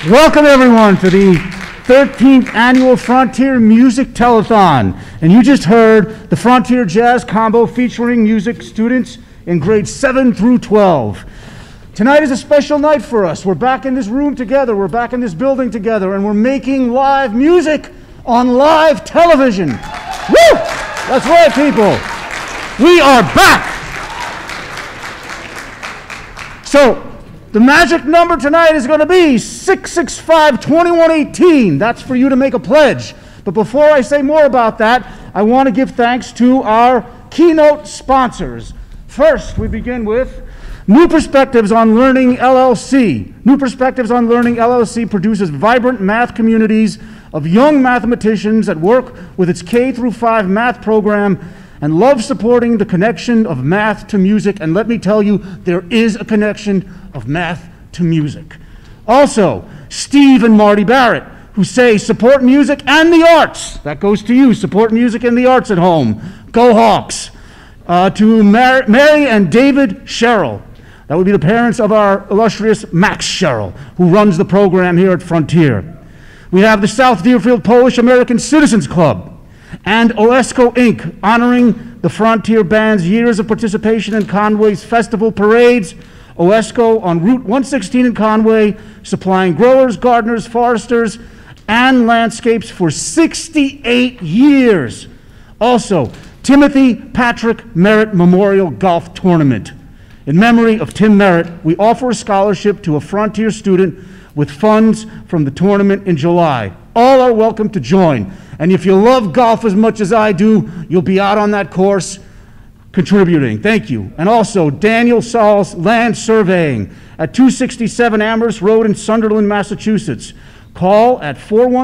Welcome everyone to the 13th Annual Frontier Music Telethon. And you just heard the Frontier Jazz Combo featuring music students in grades 7 through 12. Tonight is a special night for us. We're back in this room together, we're back in this building together, and we're making live music on live television. Woo! That's right, people. We are back. So, the magic number tonight is going to be 665-2118. That's for you to make a pledge. But before I say more about that, I want to give thanks to our keynote sponsors. First, we begin with New Perspectives on Learning LLC. New Perspectives on Learning LLC produces vibrant math communities of young mathematicians that work with its K-5 math program and love supporting the connection of math to music. And let me tell you, there is a connection of math to music. Also, Steve and Marty Barrett, who say support music and the arts. That goes to you, support music and the arts at home. Go Hawks. To Mary and David Sherrill. That would be the parents of our illustrious Max Sherrill, who runs the program here at Frontier. We have the South Deerfield Polish American Citizens Club and OESCO Inc., honoring the Frontier Band's years of participation in Conway's festival parades. OESCO on Route 116 in Conway, supplying growers, gardeners, foresters, and landscapes for 68 years. Also, Timothy Patrick Merritt Memorial Golf Tournament. In memory of Tim Merritt, we offer a scholarship to a Frontier student with funds from the tournament in July. All are welcome to join. And if you love golf as much as I do, you'll be out on that course contributing. Thank you. And also, Daniel Saul's Land Surveying at 267 Amherst Road in Sunderland, Massachusetts. Call at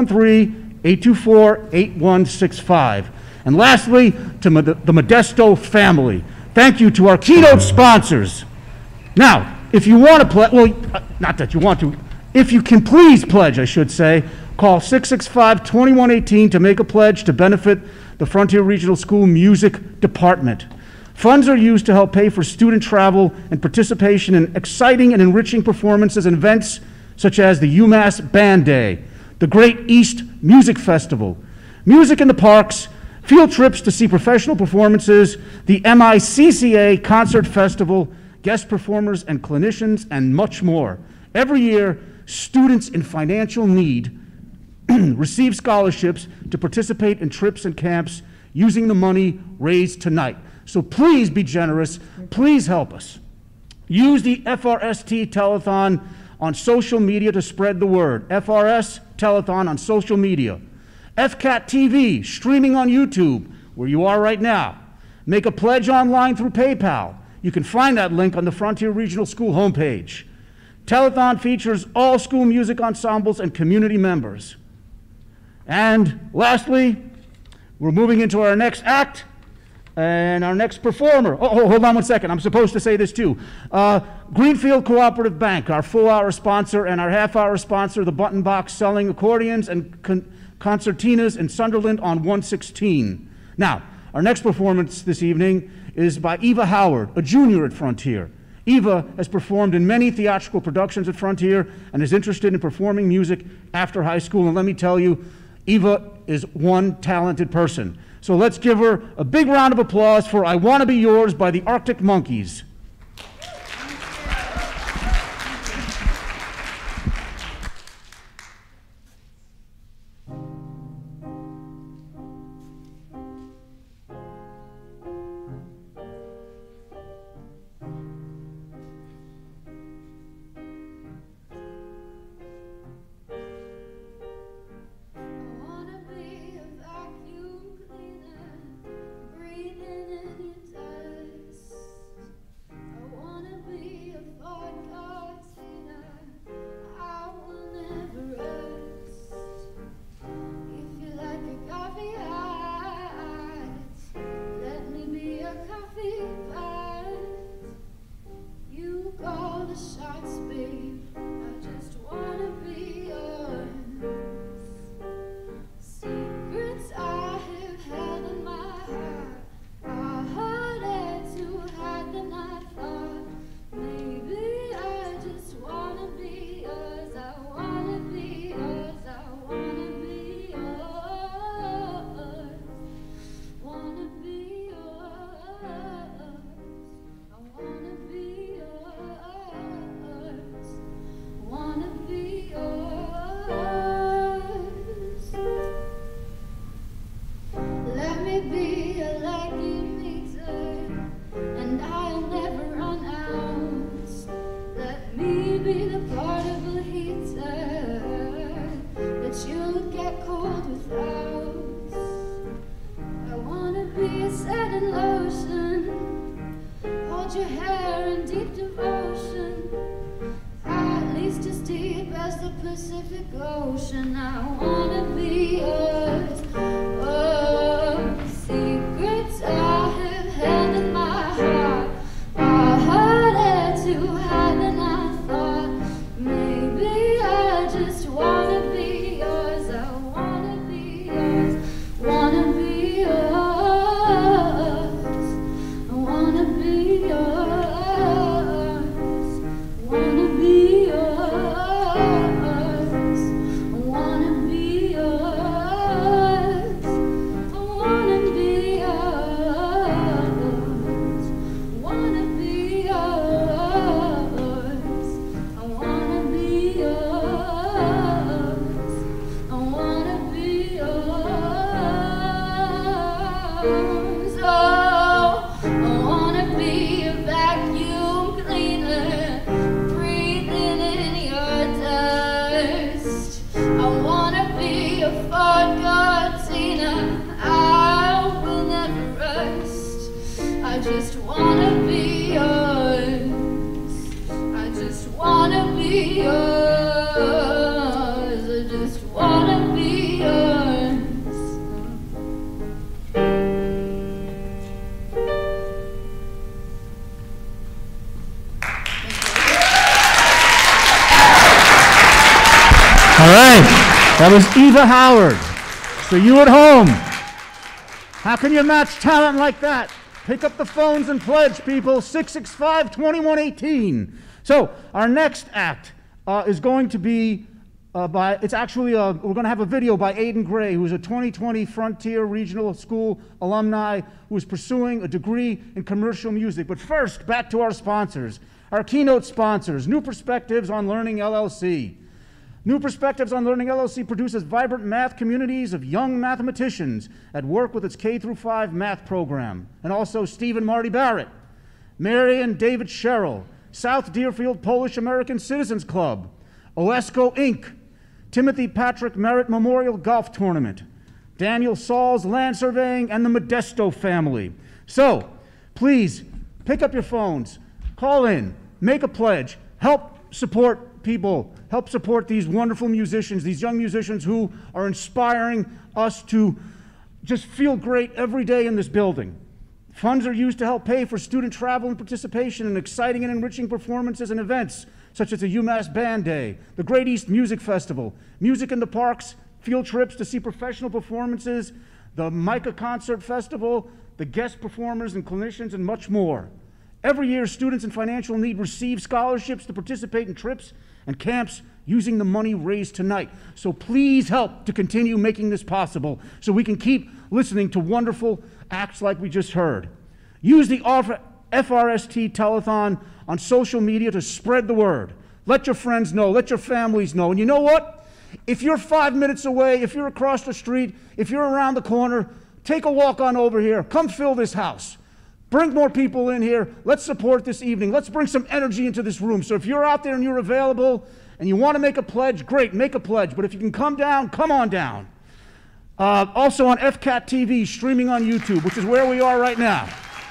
413-824-8165. And lastly, to the Modesto family. Thank you to our keynote sponsors. Now, if you want to pledge, well, not that you want to, if you can please pledge, I should say, call 665-2118 to make a pledge to benefit the Frontier Regional School Music Department. Funds are used to help pay for student travel and participation in exciting and enriching performances and events such as the UMass Band Day, the Great East Music Festival, music in the parks, field trips to see professional performances, the MICCA Concert Festival, guest performers and clinicians, and much more. Every year, students in financial need receive scholarships to participate in trips and camps using the money raised tonight. So please be generous, please help us. Use the FRST Telethon on social media to spread the word. FRS Telethon on social media. FCAT TV, streaming on YouTube, where you are right now. Make a pledge online through PayPal. You can find that link on the Frontier Regional School homepage. Telethon features all school music ensembles and community members. And lastly, we're moving into our next act and our next performer. Oh, hold on one second. I'm supposed to say this too. Greenfield Cooperative Bank, our full-hour sponsor, and our half-hour sponsor, the Button Box, selling accordions and concertinas in Sunderland on 116. Now, our next performance this evening is by Eva Howard, a junior at Frontier. Eva has performed in many theatrical productions at Frontier and is interested in performing music after high school. And let me tell you, Eva is one talented person. So let's give her a big round of applause for I Wanna Be Yours by the Arctic Monkeys. hold your hair in deep devotion, at least as deep as the Pacific Ocean. I wanna be yours. Oh, secrets I have held in my heart are harder to hide than I thought. Maybe I just wanna be yours. I wanna be yours. Wanna be yours. I wanna be yours. Wanna be yours. I wanna be yours. I wanna be yours. Wanna be yours. I wanna be yours. I wanna be yours. Oh, I wanna be a vacuum cleaner, breathing in your dust. I wanna be a Ford Cortina, I will never rust. I just wanna be yours. I just wanna be yours. I just wanna be yours. All right, that was Eva Howard. So you at home, how can you match talent like that? Pick up the phones and pledge, people, 665-2118. So our next act is going to be we're going to have a video by Aiden Gray, who's a 2020 Frontier Regional School alumni who is pursuing a degree in commercial music. But first, back to our sponsors, our keynote sponsors, New Perspectives on Learning LLC. New Perspectives on Learning LLC produces vibrant math communities of young mathematicians at work with its K-5 math program. And also Steve and Marty Barrett, Mary and David Sherrill, South Deerfield Polish American Citizens Club, OESCO Inc., Timothy Patrick Merritt Memorial Golf Tournament, Daniel Saul's Land Surveying, and the Modesto family. So, please, pick up your phones, call in, make a pledge, help support people, help support these wonderful musicians, these young musicians who are inspiring us to just feel great every day in this building. Funds are used to help pay for student travel and participation in exciting and enriching performances and events, such as the UMass Band Day, the Great East Music Festival, music in the parks, field trips to see professional performances, the Micah Concert Festival, the guest performers and clinicians, and much more. Every year, students in financial need receive scholarships to participate in trips and camps using the money raised tonight. So please help to continue making this possible so we can keep listening to wonderful acts like we just heard. Use the FRST Telethon on social media to spread the word. Let your friends know, let your families know. And you know what? If you're 5 minutes away, if you're across the street, if you're around the corner, take a walk on over here. Come fill this house. Bring more people in here. Let's support this evening. Let's bring some energy into this room. So if you're out there and you're available and you want to make a pledge, great, make a pledge. But if you can come down, come on down. Also on FCAT TV, streaming on YouTube, which is where we are right now.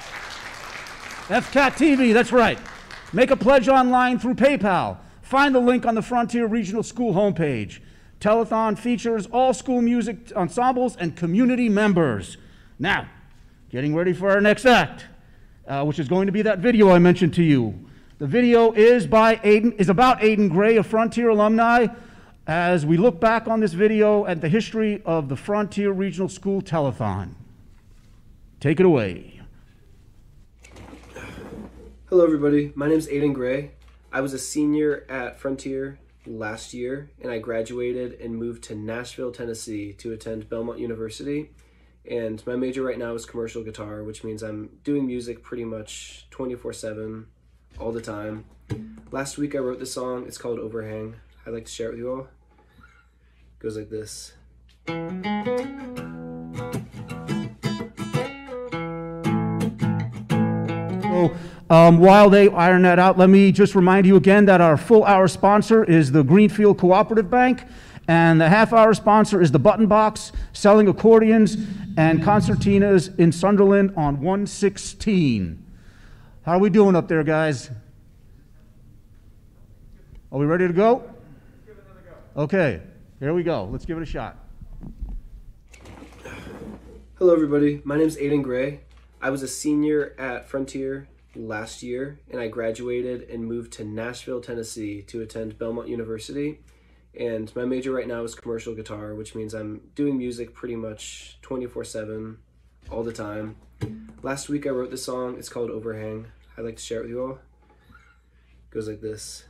FCAT TV, that's right. Make a pledge online through PayPal. Find the link on the Frontier Regional School homepage. Telethon features all school music ensembles and community members. Now, getting ready for our next act, which is going to be that video I mentioned to you. The video is about Aiden Gray, a Frontier alumni, as we look back on this video at the history of the Frontier Regional School Telethon. Take it away. Hello everybody, my name is Aiden Gray. I was a senior at Frontier last year, and I graduated and moved to Nashville, Tennessee to attend Belmont University. And my major right now is commercial guitar, which means I'm doing music pretty much 24/7, all the time. Last week I wrote this song, it's called Overhang. I'd like to share it with you all. It goes like this. So, while they iron that out, let me just remind you again that our full hour sponsor is the Greenfield Cooperative Bank, and the half hour sponsor is the Button Box, selling accordions and concertinas in Sunderland on 116. How are we doing up there, guys? Are we ready to go? Let's give it another go. Okay, here we go. Let's give it a shot. Hello everybody, my name is Aiden Gray. I was a senior at Frontier last year, and I graduated and moved to Nashville, Tennessee to attend Belmont University. And my major right now is commercial guitar, which means I'm doing music pretty much 24/7, all the time. Last week I wrote this song, it's called Overhang. I'd like to share it with you all. It goes like this.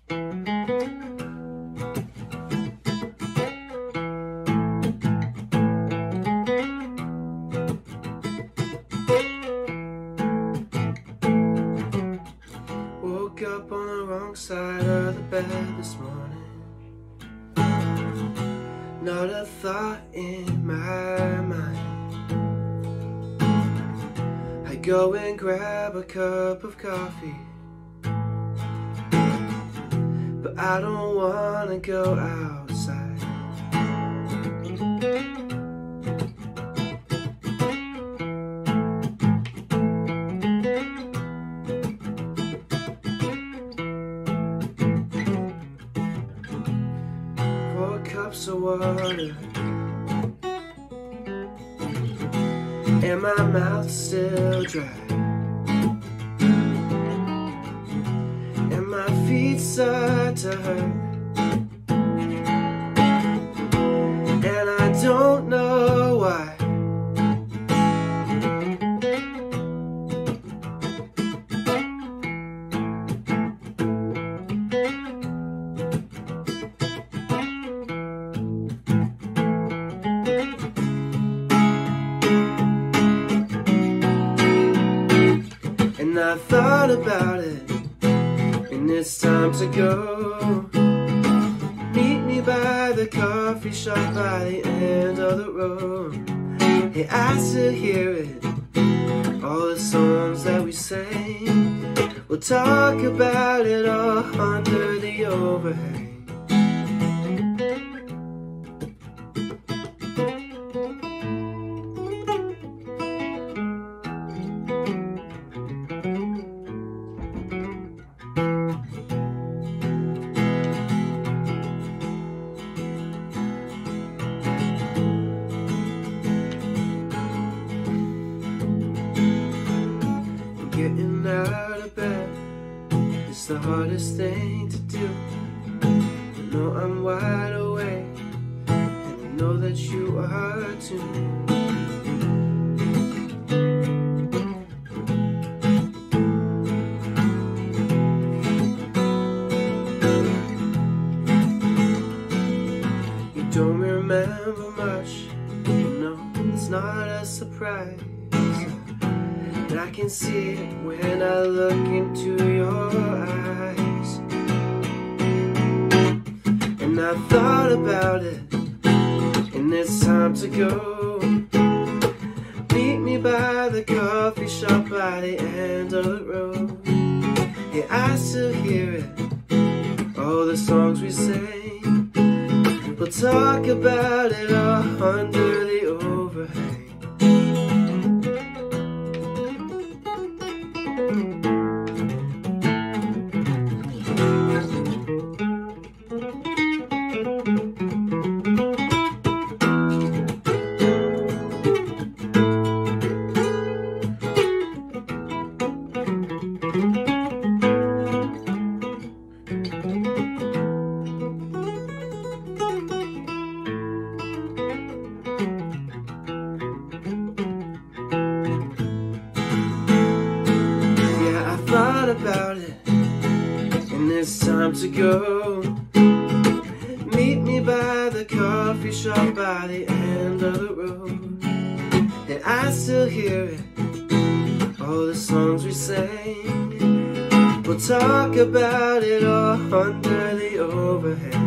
Woke up on the wrong side of the bed this morning. Not a thought in my mind. I go and grab a cup of coffee, but I don't wanna go outside. Cups of water, and my mouth's still dry, and my feet start to hurt, and I don't know why. And I thought about it, and it's time to go. Meet me by the coffee shop by the end of the road. Hey, I still hear it, all the songs that we sang. We'll talk about it all under the overhang. Getting out of bed is the hardest thing to do. I know I'm wide awake, and I know that you are too. You don't remember much, you know, it's not a surprise. But I can see it when I look into your eyes. And I thought about it, and it's time to go. Meet me by the coffee shop by the end of the road. Yeah, I still hear it, all the songs we sang. We'll talk about it all under the overhang. Thought about it, and it's time to go. Meet me by the coffee shop by the end of the road. And I still hear it, all the songs we sang. We'll talk about it all under the overhang.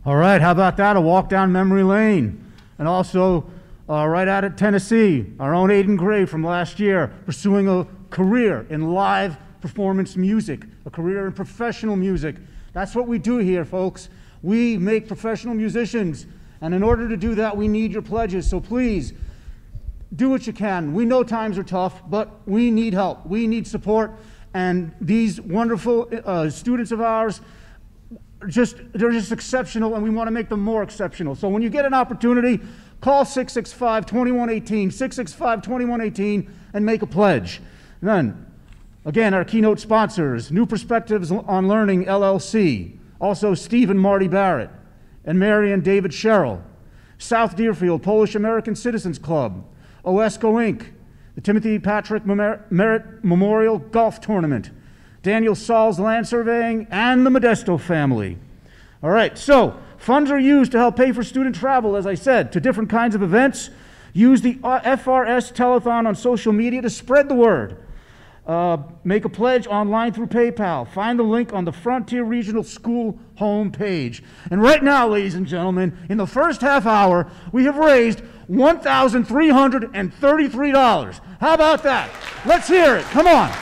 All right, how about that? A walk down memory lane. And also, right out of Tennessee, our own Aiden Gray from last year, pursuing a career in live performance music, a career in professional music. That's what we do here, folks. We make professional musicians. And in order to do that, we need your pledges. So please, do what you can. We know times are tough, but we need help. We need support. And these wonderful students of ours, they're just exceptional, and we want to make them more exceptional. So when you get an opportunity, call 665-2118, 665-2118, and make a pledge. And then, again, our keynote sponsors, New Perspectives on Learning, LLC, also Steve and Marty Barrett, and Mary and David Sherrill, South Deerfield Polish American Citizens Club, OESCO Inc., the Timothy Patrick Merritt Memorial Golf Tournament, Daniel Saul's Land Surveying, and the Modesto family. All right, so funds are used to help pay for student travel, as I said, to different kinds of events. Use the FRS Telethon on social media to spread the word. Make a pledge online through PayPal. Find the link on the Frontier Regional School homepage. And right now, ladies and gentlemen, in the first half hour, we have raised $1,333. How about that? Let's hear it. Come on.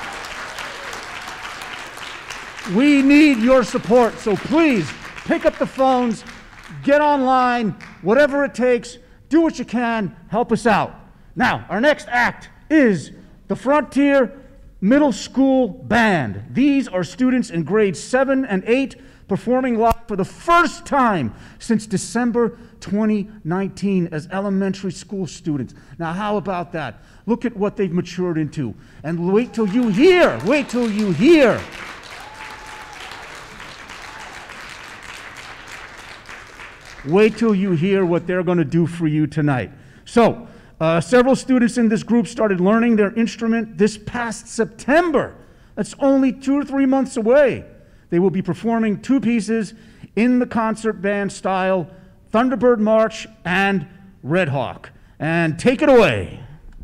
We need your support, so please pick up the phones, get online, whatever it takes, do what you can, help us out. Now, our next act is the Frontier Middle School Band. These are students in grades 7 and 8 performing live for the first time since December 2019 as elementary school students. Now, how about that? Look at what they've matured into. And wait till you hear. Wait till you hear. Wait till you hear what they're going to do for you tonight. So, several students in this group started learning their instrument this past September. That's only 2 or 3 months away. They will be performing 2 pieces in the concert band style, Thunderbird March and Red Hawk. And take it away.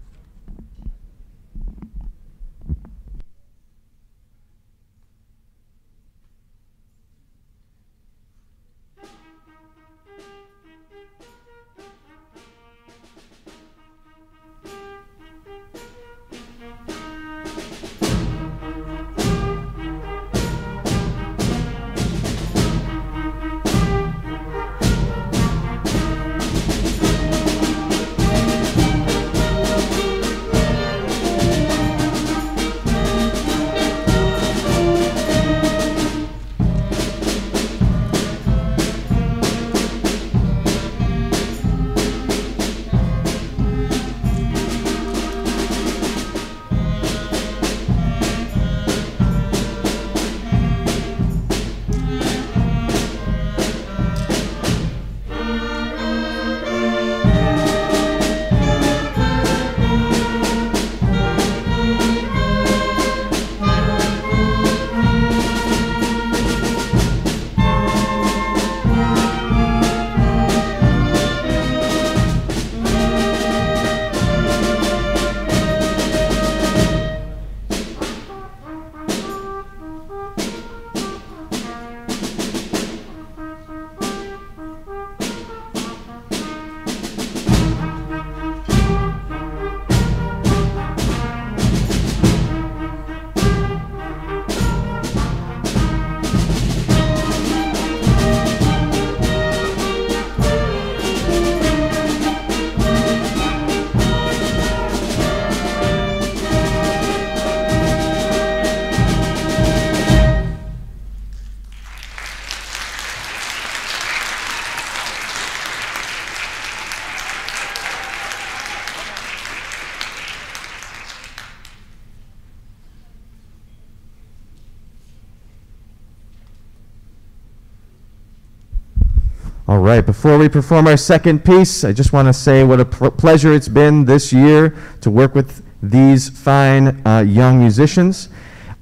All right, before we perform our second piece, I just want to say what a pleasure it's been this year to work with these fine young musicians.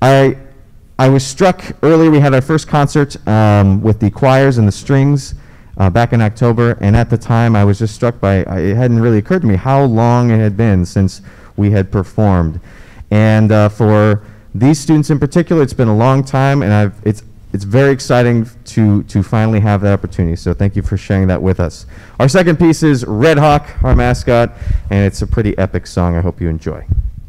I was struck earlier, we had our first concert with the choirs and the strings back in October, and at the time I was just struck by, it hadn't really occurred to me how long it had been since we had performed. And for these students in particular, it's been a long time, and it's it's very exciting to finally have that opportunity. So thank you for sharing that with us. Our second piece is Red Hawk, our mascot, and it's a pretty epic song. I hope you enjoy.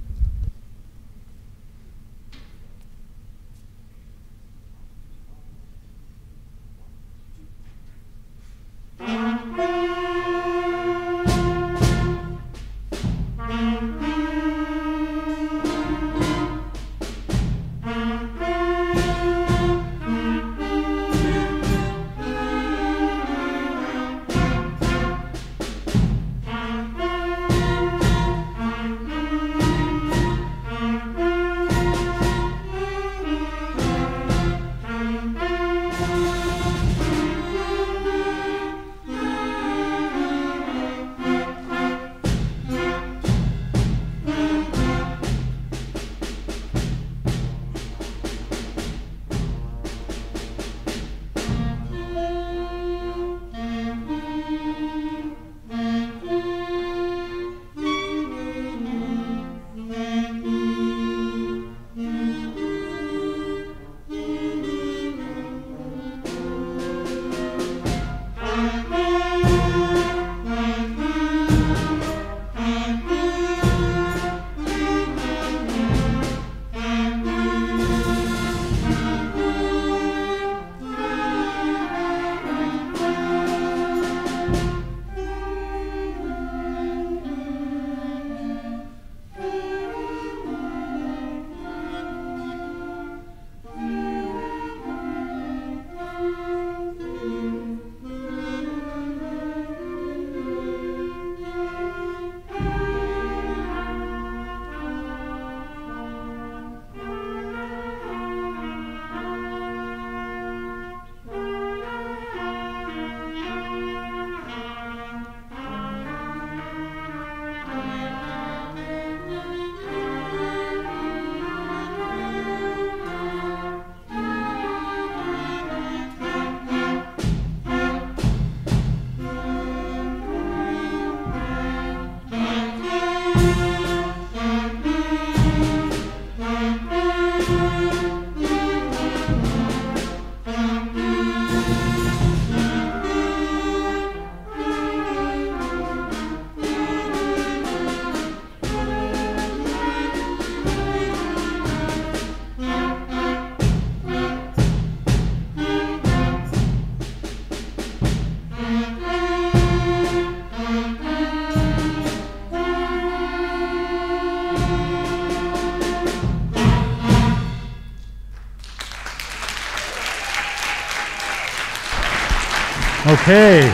Okay.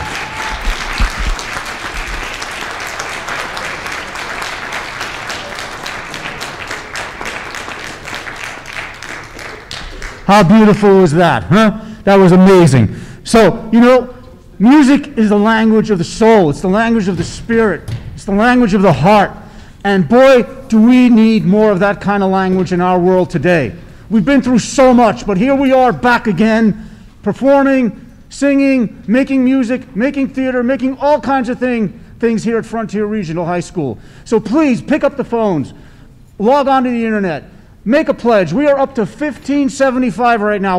How beautiful was that, huh? That was amazing. So, you know, music is the language of the soul. It's the language of the spirit. It's the language of the heart. And boy, do we need more of that kind of language in our world today. We've been through so much, but here we are back again, performing, singing, making music, making theater, making all kinds of things here at Frontier Regional High School. So please pick up the phones, log on to the internet, make a pledge. We are up to $1,575 right now,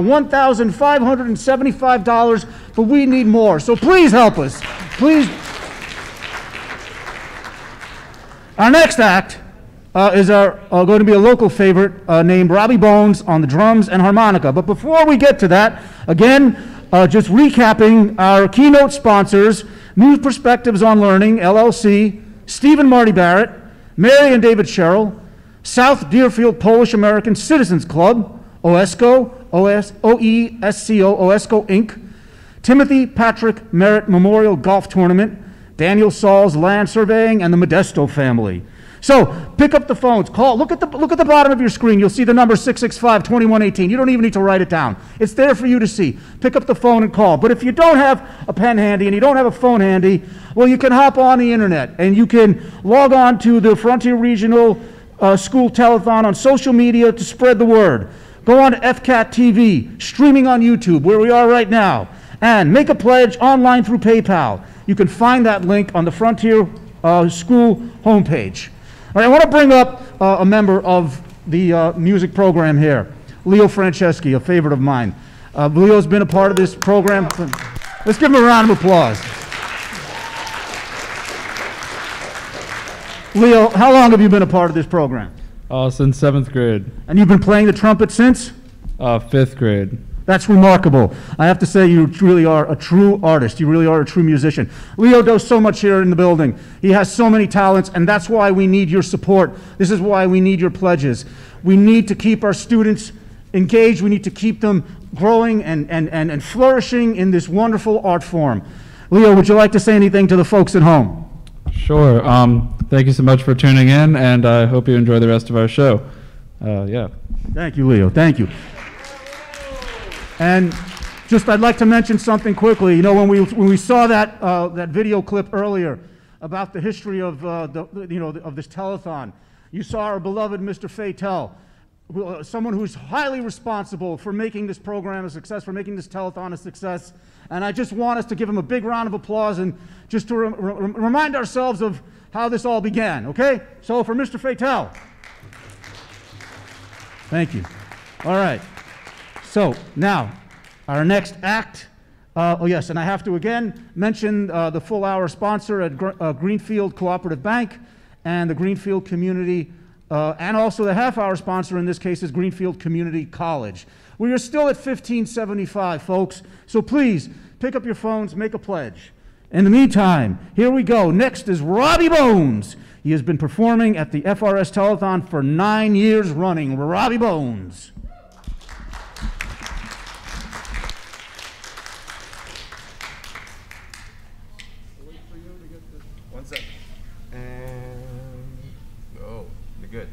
$1,575, but we need more. So please help us. Please. Our next act is going to be a local favorite named Robbie Bones on the drums and harmonica. But before we get to that, again, just recapping our keynote sponsors: New Perspectives on Learning, LLC, Steve and Marty Barrett, Mary and David Sherrill, South Deerfield Polish American Citizens Club, OESCO, OESCO, OESCO Inc., Timothy Patrick Merritt Memorial Golf Tournament, Daniel Saul's Land Surveying, and the Modesto family. So pick up the phones, call, look at the bottom of your screen. You'll see the number 665-2118. You don't even need to write it down. It's there for you to see. Pick up the phone and call. But if you don't have a pen handy and you don't have a phone handy, well, you can hop on the internet and you can log on to the Frontier Regional School Telethon on social media to spread the word. Go on to FCAT TV, streaming on YouTube, where we are right now, and make a pledge online through PayPal. You can find that link on the Frontier School homepage. All right, I want to bring up a member of the music program here, Leo Franceschi, a favorite of mine. Leo's been a part of this program. Let's give him a round of applause. Leo, how long have you been a part of this program? Since 7th grade. And you've been playing the trumpet since? 5th grade. That's remarkable. I have to say, you really are a true artist. You really are a true musician. Leo does so much here in the building. He has so many talents, and that's why we need your support. This is why we need your pledges. We need to keep our students engaged. We need to keep them growing and flourishing in this wonderful art form. Leo, would you like to say anything to the folks at home? Sure. Thank you so much for tuning in, and I hope you enjoy the rest of our show. Yeah. Thank you, Leo. Thank you. And just, I'd like to mention something quickly. You know, when we saw that that video clip earlier about the history of of this telethon, you saw our beloved Mr. Fatel, someone who's highly responsible for making this program a success, for making this telethon a success. And I just want us to give him a big round of applause and just to remind ourselves of how this all began. Okay? So for Mr. Fatel. Thank you. All right. So now, our next act, oh yes, and I have to again mention the full hour sponsor at Greenfield Cooperative Bank and the Greenfield Community, and also the half hour sponsor in this case is Greenfield Community College. We are still at $15.75, folks, so please pick up your phones, make a pledge. In the meantime, here we go. Next is Robbie Bones. He has been performing at the FRS Telethon for 9 years running. Robbie Bones. Good.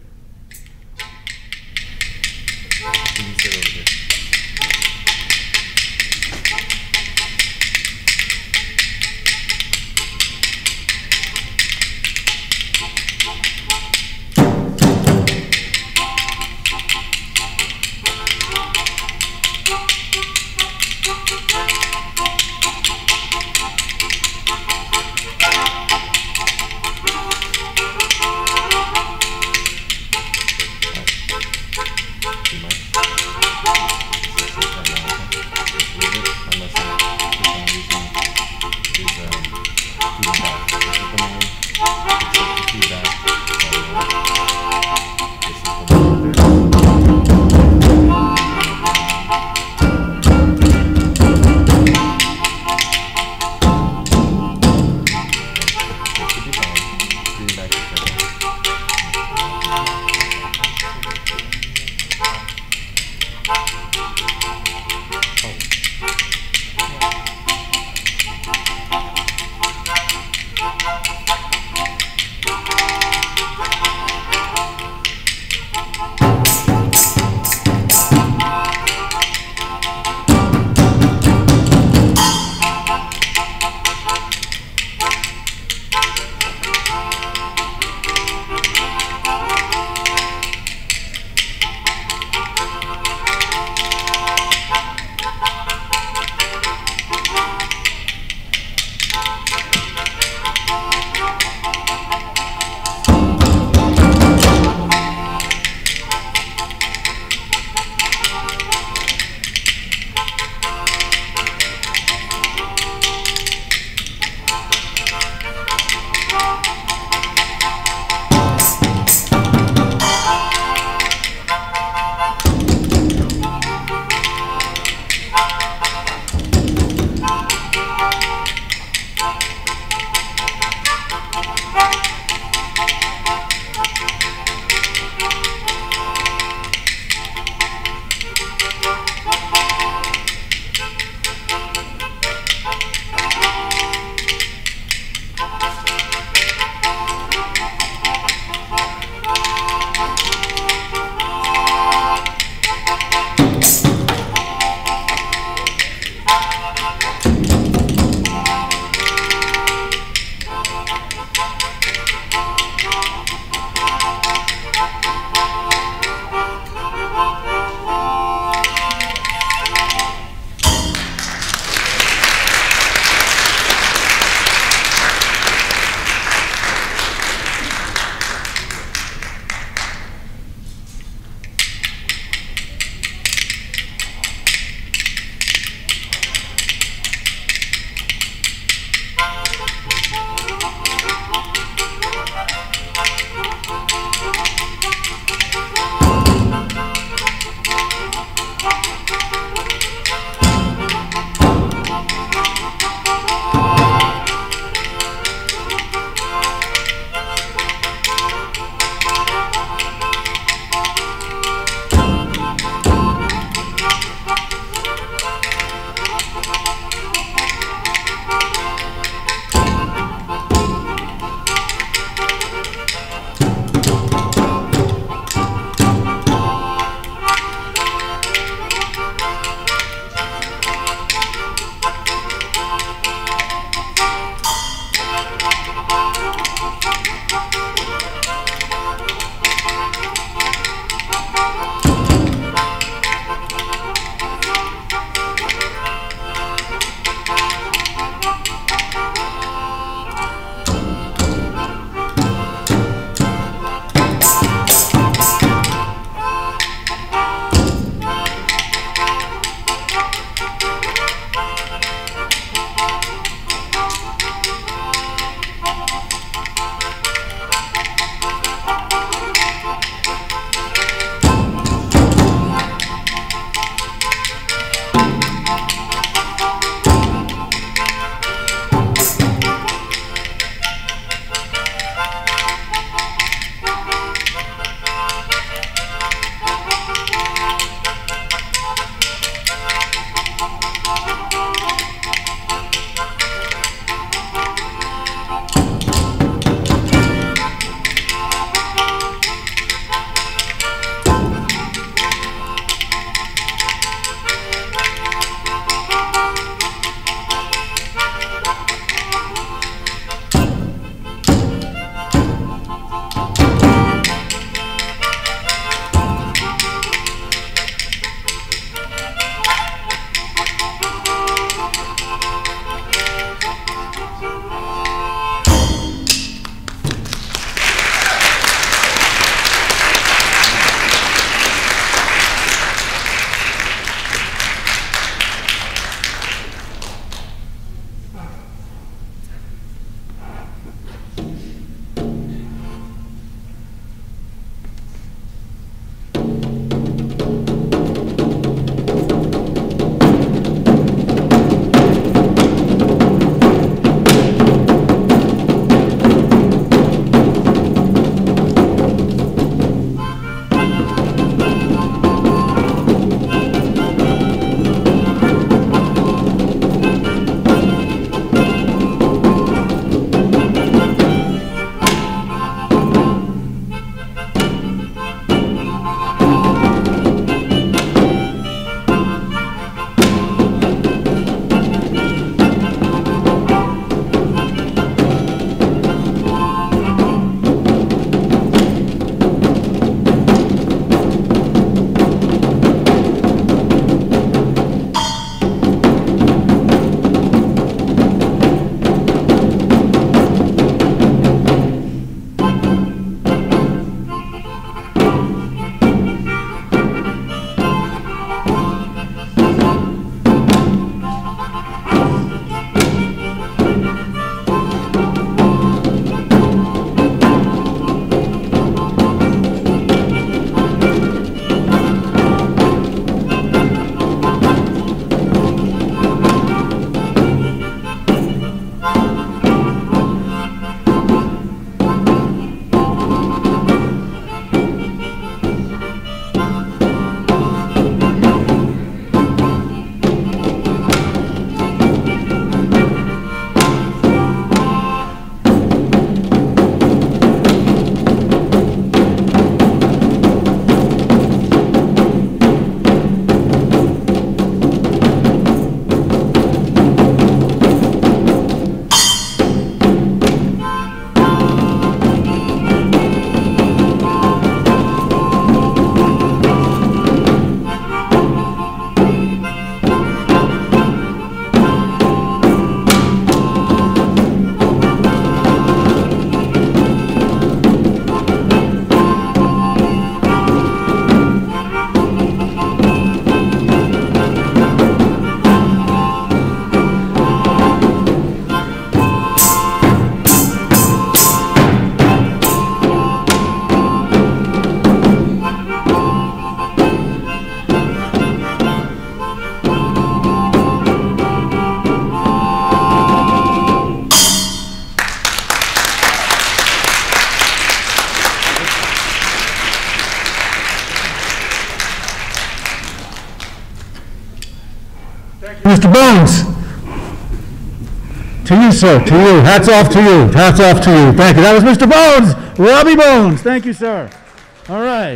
Mr. Bones. To you, sir, to you. Hats off to you. Hats off to you. Thank you. That was Mr. Bones, Robbie Bones. Thank you, sir. All right.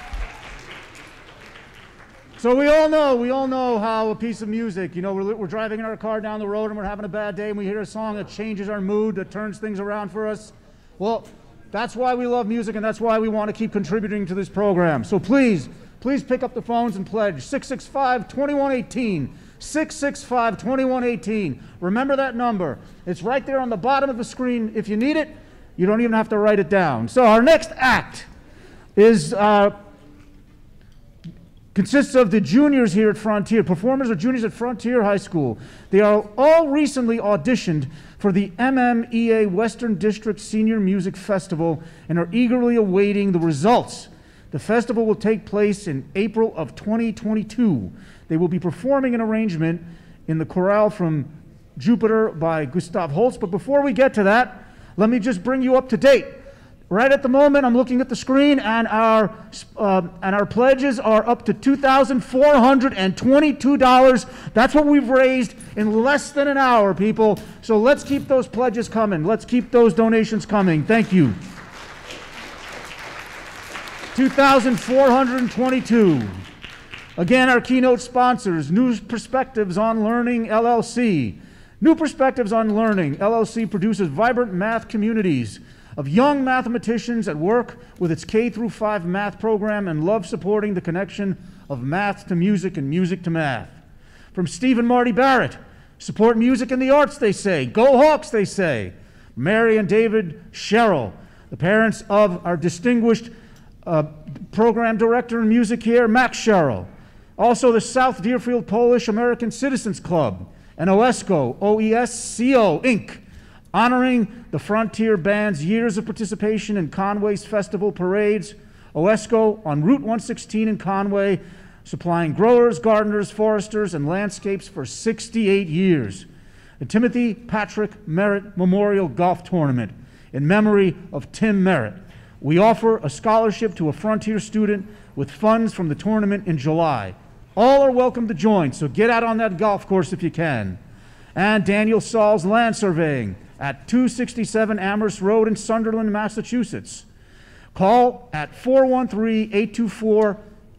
So we all know how a piece of music, you know, we're driving in our car down the road and we're having a bad day and we hear a song that changes our mood, that turns things around for us. Well, that's why we love music and that's why we want to keep contributing to this program. So please pick up the phones and pledge 665-2118. 665-2118. Remember that number. It's right there on the bottom of the screen. If you need it, you don't even have to write it down. So our next act is consists of the juniors here at Frontier. Performers are juniors at Frontier High School. They are all recently auditioned for the MMEA Western District Senior Music Festival and are eagerly awaiting the results. The festival will take place in April of 2022. They will be performing an arrangement in the chorale from Jupiter by Gustav Holst. But before we get to that, let me just bring you up to date. Right at the moment, I'm looking at the screen, and our pledges are up to $2,422. That's what we've raised in less than an hour, people. So let's keep those pledges coming. Let's keep those donations coming. Thank you. 2,422. Again, our keynote sponsors, New Perspectives on Learning, LLC. New Perspectives on Learning, LLC produces vibrant math communities of young mathematicians at work with its K-5 math program and love supporting the connection of math to music and music to math. From Steve and Marty Barrett, support music and the arts, they say. Go Hawks, they say. Mary and David Sherrill, the parents of our distinguished program director in music here, Max Sherrill. Also the South Deerfield Polish American Citizens Club and OESCO, OESCO, Inc., honoring the Frontier Band's years of participation in Conway's festival parades. OESCO on Route 116 in Conway, supplying growers, gardeners, foresters, and landscapes for 68 years. The Timothy Patrick Merritt Memorial Golf Tournament in memory of Tim Merritt. We offer a scholarship to a Frontier student with funds from the tournament in July. All are welcome to join, so get out on that golf course if you can. And Daniel Saul's Land Surveying at 267 Amherst Road in Sunderland, Massachusetts. Call at 413-824-8165,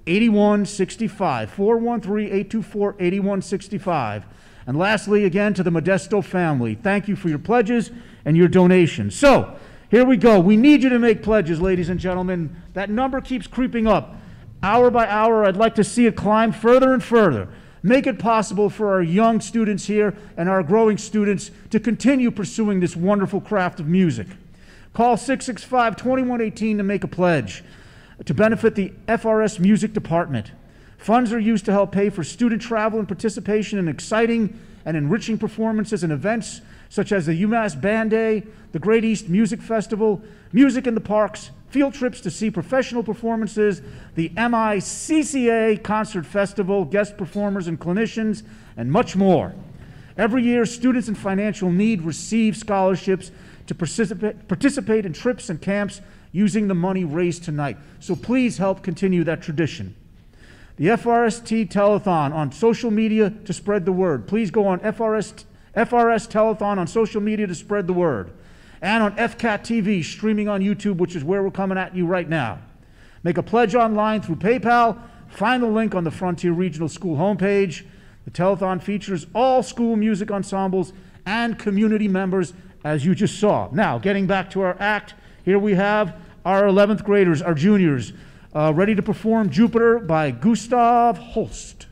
413-824-8165. And lastly, again, to the Modesto family, thank you for your pledges and your donations. So, here we go. We need you to make pledges, ladies and gentlemen. That number keeps creeping up. Hour by hour, I'd like to see it climb further and further. Make it possible for our young students here and our growing students to continue pursuing this wonderful craft of music. Call 665-2118 to make a pledge to benefit the FRS Music Department. Funds are used to help pay for student travel and participation in exciting and enriching performances and events such as the UMass Band Day, the Great East Music Festival, Music in the Parks, field trips to see professional performances, the MICCA Concert Festival, guest performers and clinicians, and much more. Every year, students in financial need receive scholarships to participate in trips and camps using the money raised tonight. So please help continue that tradition. The FRST Telethon on social media to spread the word. Please go on FRS Telethon on social media to spread the word. And on FCAT TV, streaming on YouTube, which is where we're coming at you right now. Make a pledge online through PayPal. Find the link on the Frontier Regional School homepage. The telethon features all school music ensembles and community members, as you just saw. Now, getting back to our act, here we have our 11th graders, our juniors, ready to perform Jupiter by Gustav Holst.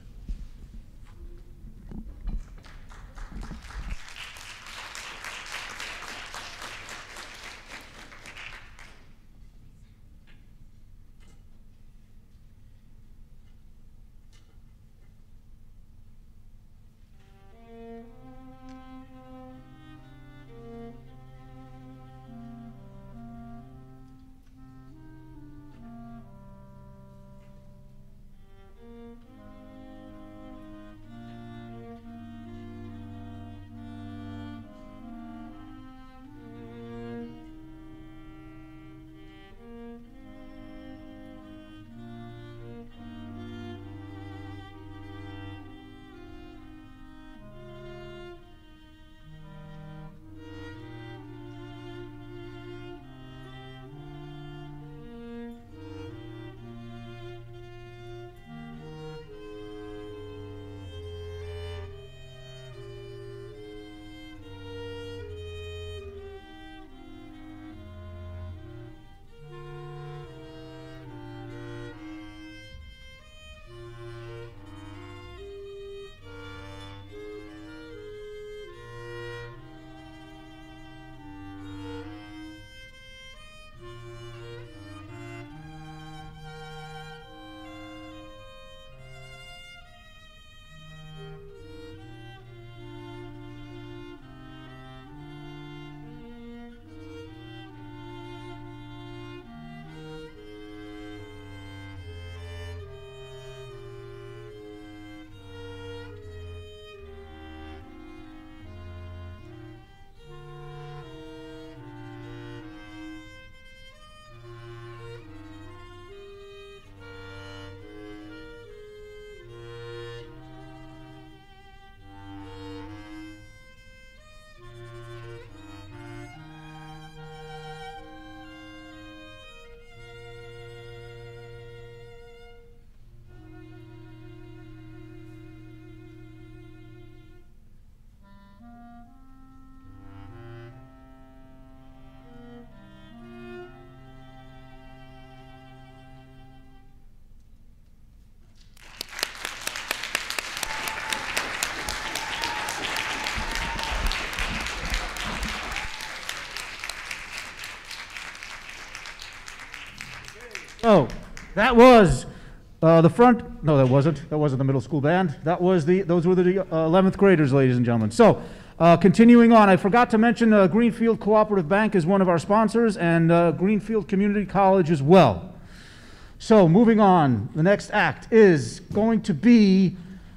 Oh, that was the front. No, that wasn't. That wasn't the middle school band. Those were the 11th graders, ladies and gentlemen. So, continuing on, I forgot to mention Greenfield Cooperative Bank is one of our sponsors, and Greenfield Community College as well. So, moving on, the next act is going to be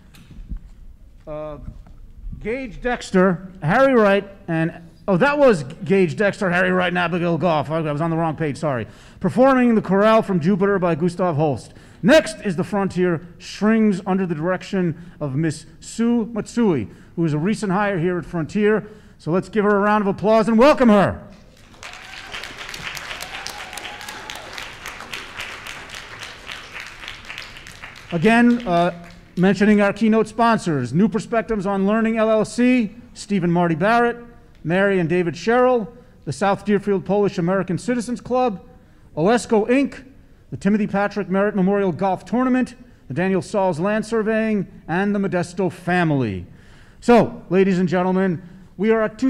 Gage Dexter, Harry Wright, and oh, that was Gage Dexter, Harry Wright, and Abigail Goff. I was on the wrong page, sorry. Performing the Chorale from Jupiter by Gustav Holst. Next is the Frontier Strings under the direction of Miss Sue Matsui, who is a recent hire here at Frontier. So let's give her a round of applause and welcome her. Again, mentioning our keynote sponsors, New Perspectives on Learning LLC, Stephen Marty Barrett, Mary and David Sherrill, the South Deerfield Polish American Citizens Club, OESCO Inc., the Timothy Patrick Merritt Memorial Golf Tournament, the Daniel Sauls Land Surveying, and the Modesto family. So, ladies and gentlemen, we are at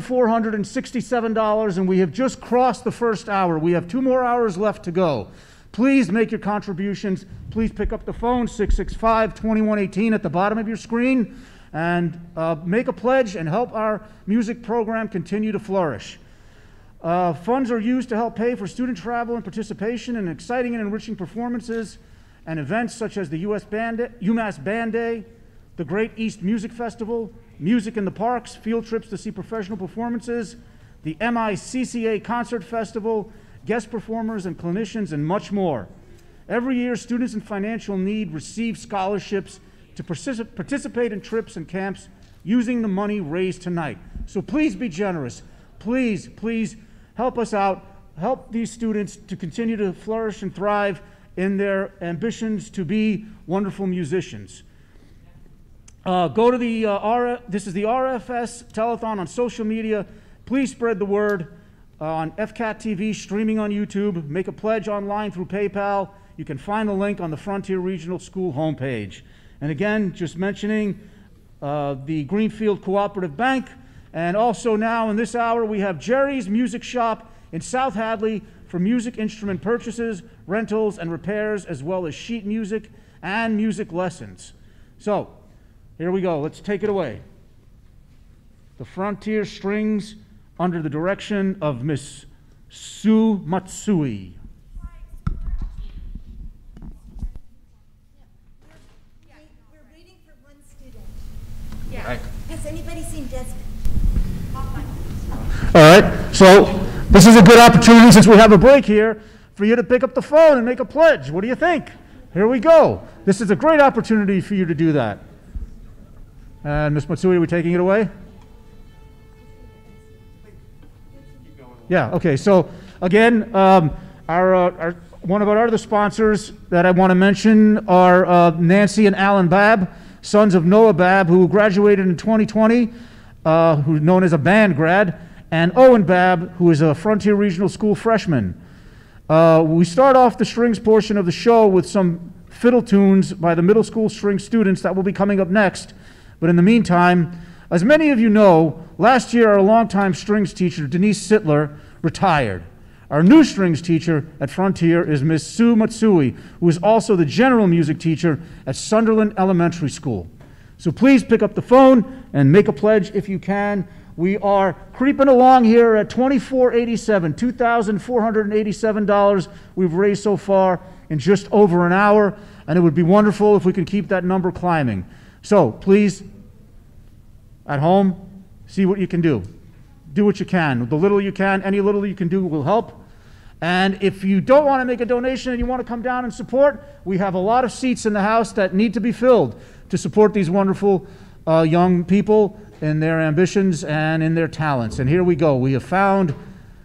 $2,467, and we have just crossed the first hour. We have 2 more hours left to go. Please make your contributions. Please pick up the phone, 665-2118 at the bottom of your screen, and make a pledge and help our music program continue to flourish. Funds are used to help pay for student travel and participation in exciting and enriching performances and events such as the UMass Band Day, the Great East Music Festival, Music in the Parks, field trips to see professional performances, the MICCA Concert Festival, guest performers and clinicians, and much more. Every year, students in financial need receive scholarships to participate in trips and camps using the money raised tonight. So please be generous. Please, please help us out. Help these students to continue to flourish and thrive in their ambitions to be wonderful musicians. Go to the, this is the RFS Telethon on social media. Please spread the word on FCAT TV, streaming on YouTube. Make a pledge online through PayPal. You can find the link on the Frontier Regional School homepage. And again, just mentioning the Greenfield Cooperative Bank. And also now in this hour, we have Jerry's Music Shop in South Hadley for music instrument purchases, rentals, and repairs, as well as sheet music and music lessons. So, here we go. Let's take it away. The Frontier Strings under the direction of Miss Sue Matsui. We're waiting for one student. Yeah. Right. Has anybody seen Desmond? All right, so this is a good opportunity, since we have a break here, for you to pick up the phone and make a pledge. What do you think? Here we go. This is a great opportunity for you to do that. And Ms. Matsui, are we taking it away? Yeah, okay, so again, one of our other sponsors that I want to mention are Nancy and Alan Babb, sons of Noah Babb, who graduated in 2020, who's known as a band grad, and Owen Babb, who is a Frontier Regional School freshman. We start off the strings portion of the show with some fiddle tunes by the middle school string students that will be coming up next. But in the meantime, as many of you know, last year our longtime strings teacher, Denise Sittler, retired. Our new strings teacher at Frontier is Miss Sue Matsui, who is also the general music teacher at Sunderland Elementary School. So please pick up the phone and make a pledge if you can. We are creeping along here at $2,487, $2,487 we've raised so far in just over an hour, and it would be wonderful if we could keep that number climbing. So please, at home, see what you can do. Do what you can. The little you can, any little you can do will help. And if you don't want to make a donation and you want to come down and support, we have a lot of seats in the house that need to be filled to support these wonderful young people in their ambitions and in their talents. And here we go. We have found...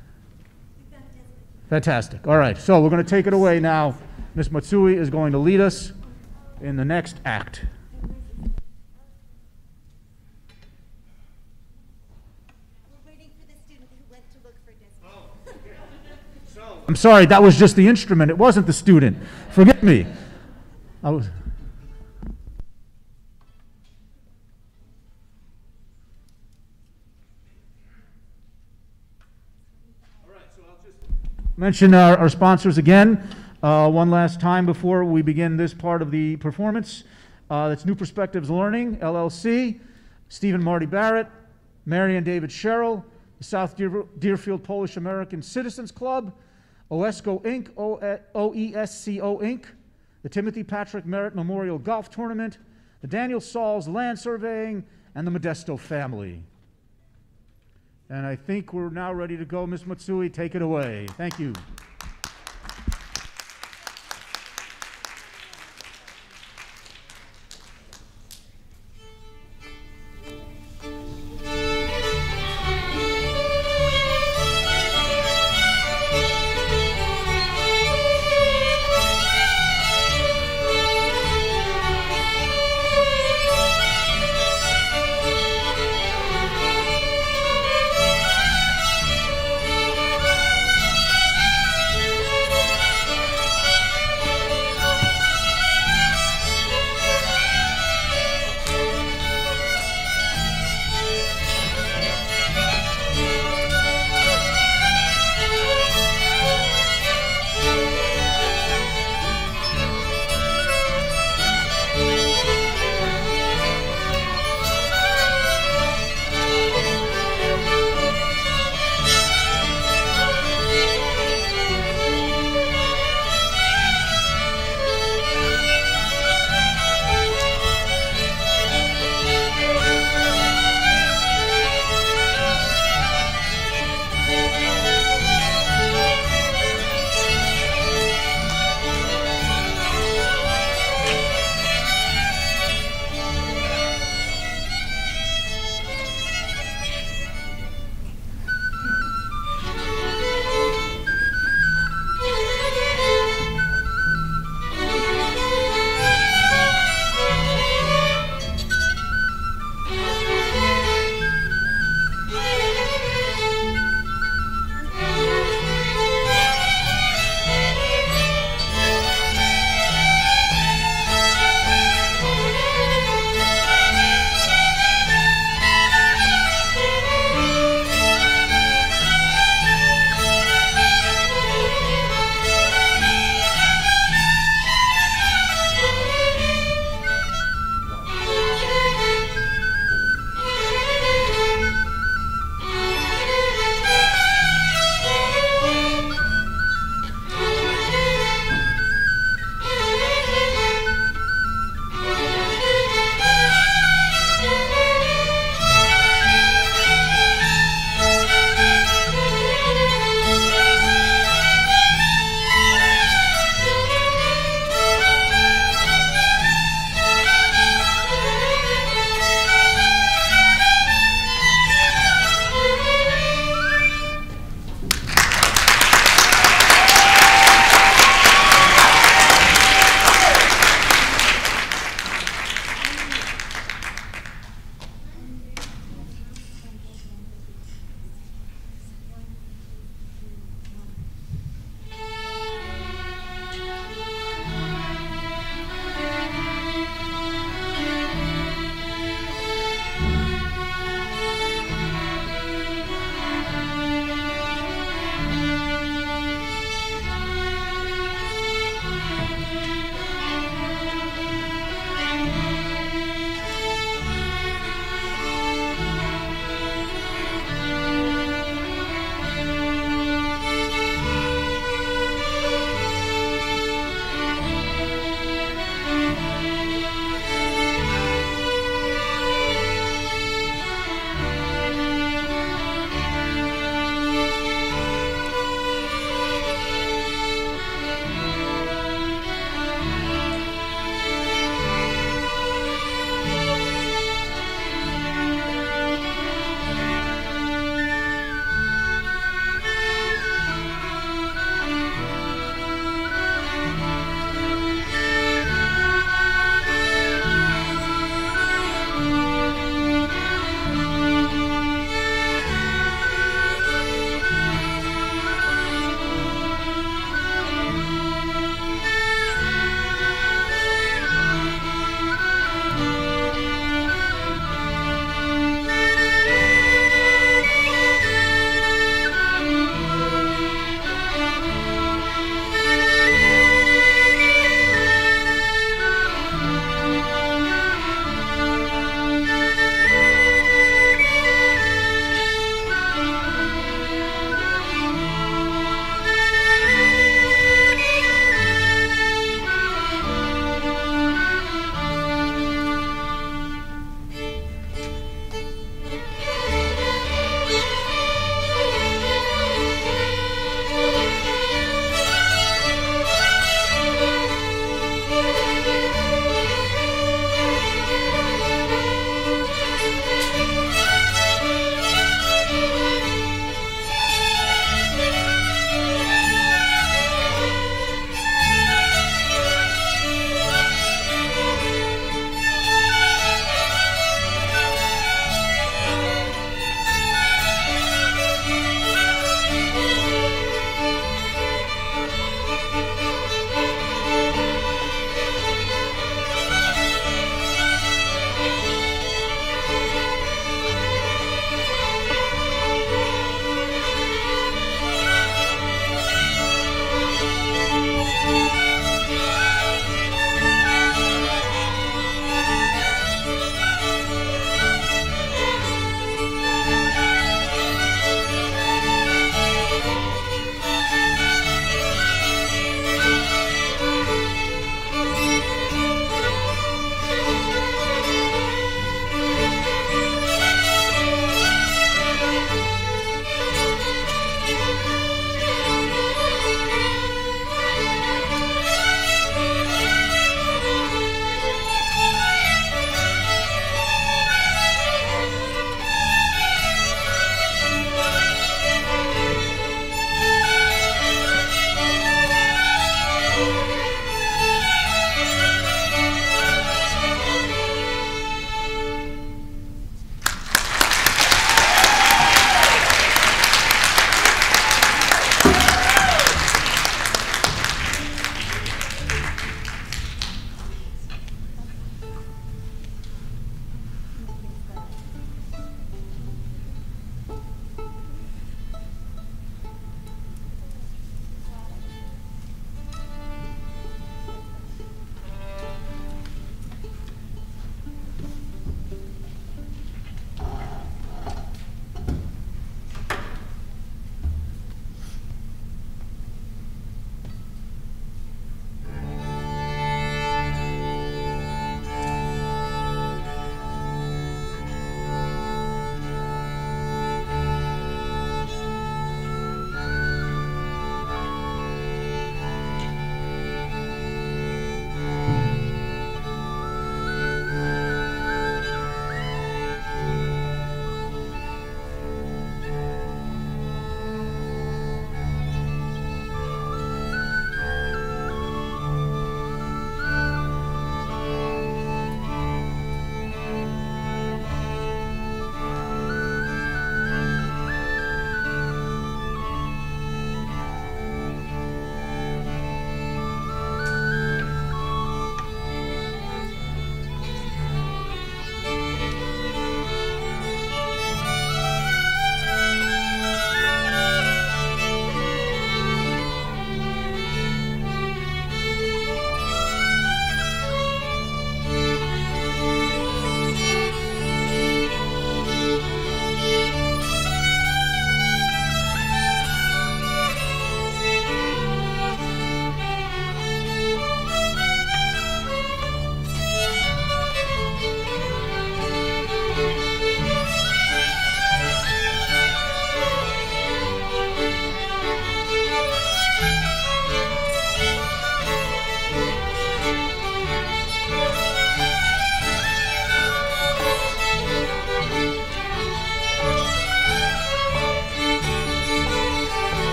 Fantastic. All right, so we're going to take it away now. Ms. Matsui is going to lead us in the next act. We're waiting for the student who went to look for Desmond. I'm sorry, that was just the instrument. It wasn't the student. Forgive me. I was... Mention our sponsors again. One last time before we begin this part of the performance. That's New Perspectives Learning, LLC, Stephen Marty Barrett, Mary and David Sherrill, the South Deerfield Polish American Citizens Club, OESCO Inc., OESCO Inc., the Timothy Patrick Merritt Memorial Golf Tournament, the Daniel Sauls Land Surveying, and the Modesto family. And I think we're now ready to go. Ms. Matsui, take it away. Thank you.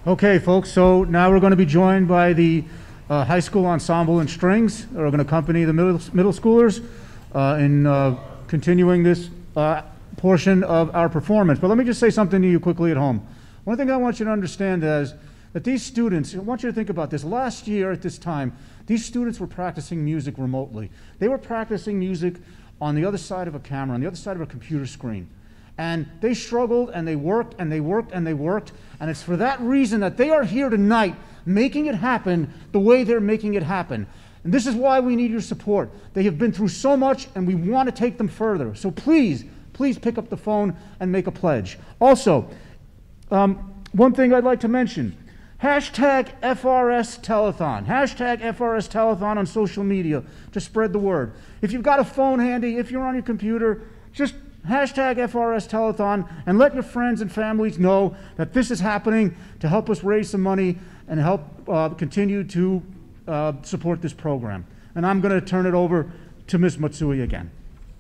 Okay, folks, so now we're going to be joined by the high school ensemble and strings that are going to accompany the middle schoolers in continuing this portion of our performance. But let me just say something to you quickly at home. One thing I want you to understand is that these students, I want you to think about this. Last year at this time, these students were practicing music remotely. They were practicing music on the other side of a camera, on the other side of a computer screen. And they struggled, and they worked, and they worked, and they worked. And it's for that reason that they are here tonight making it happen the way they're making it happen. And this is why we need your support. They have been through so much, and we want to take them further. So please, please pick up the phone and make a pledge. Also, one thing I'd like to mention, hashtag FRS Telethon. Hashtag FRS Telethon on social media to spread the word. If you've got a phone handy, if you're on your computer, just hashtag FRS Telethon and let your friends and families know that this is happening to help us raise some money and help continue to support this program. And I'm going to turn it over to Ms. Matsui again.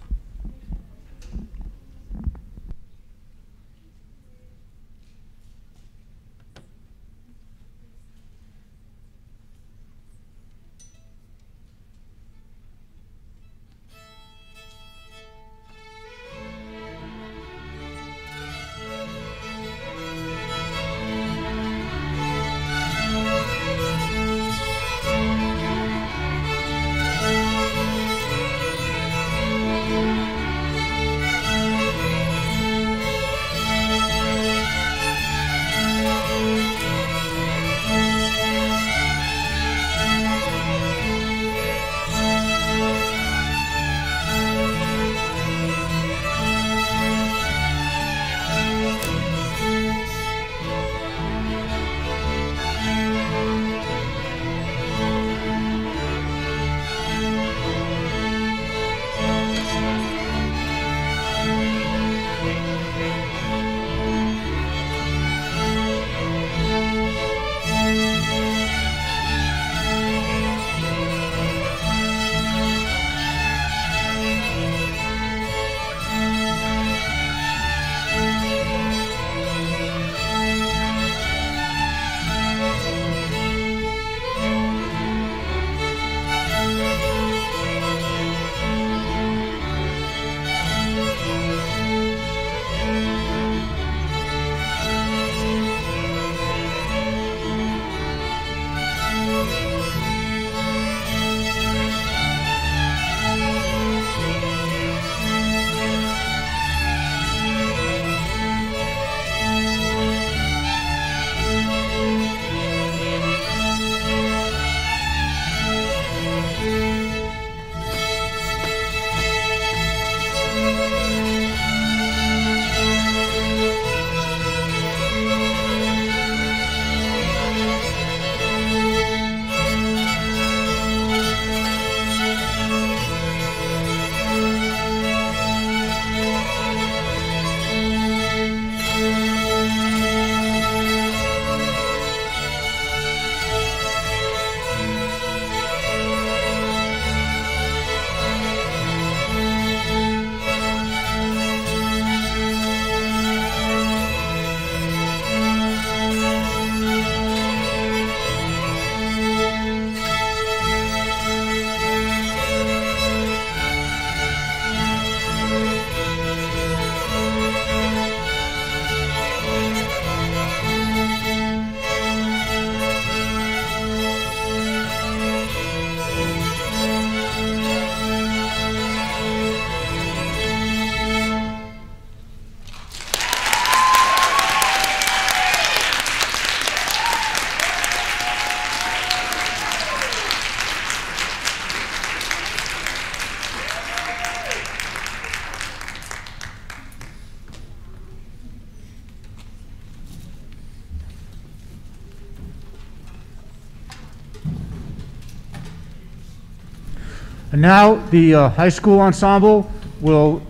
And now the high school ensemble will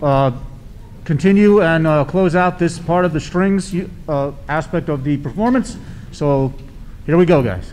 continue and close out this part of the strings aspect of the performance. So here we go, guys.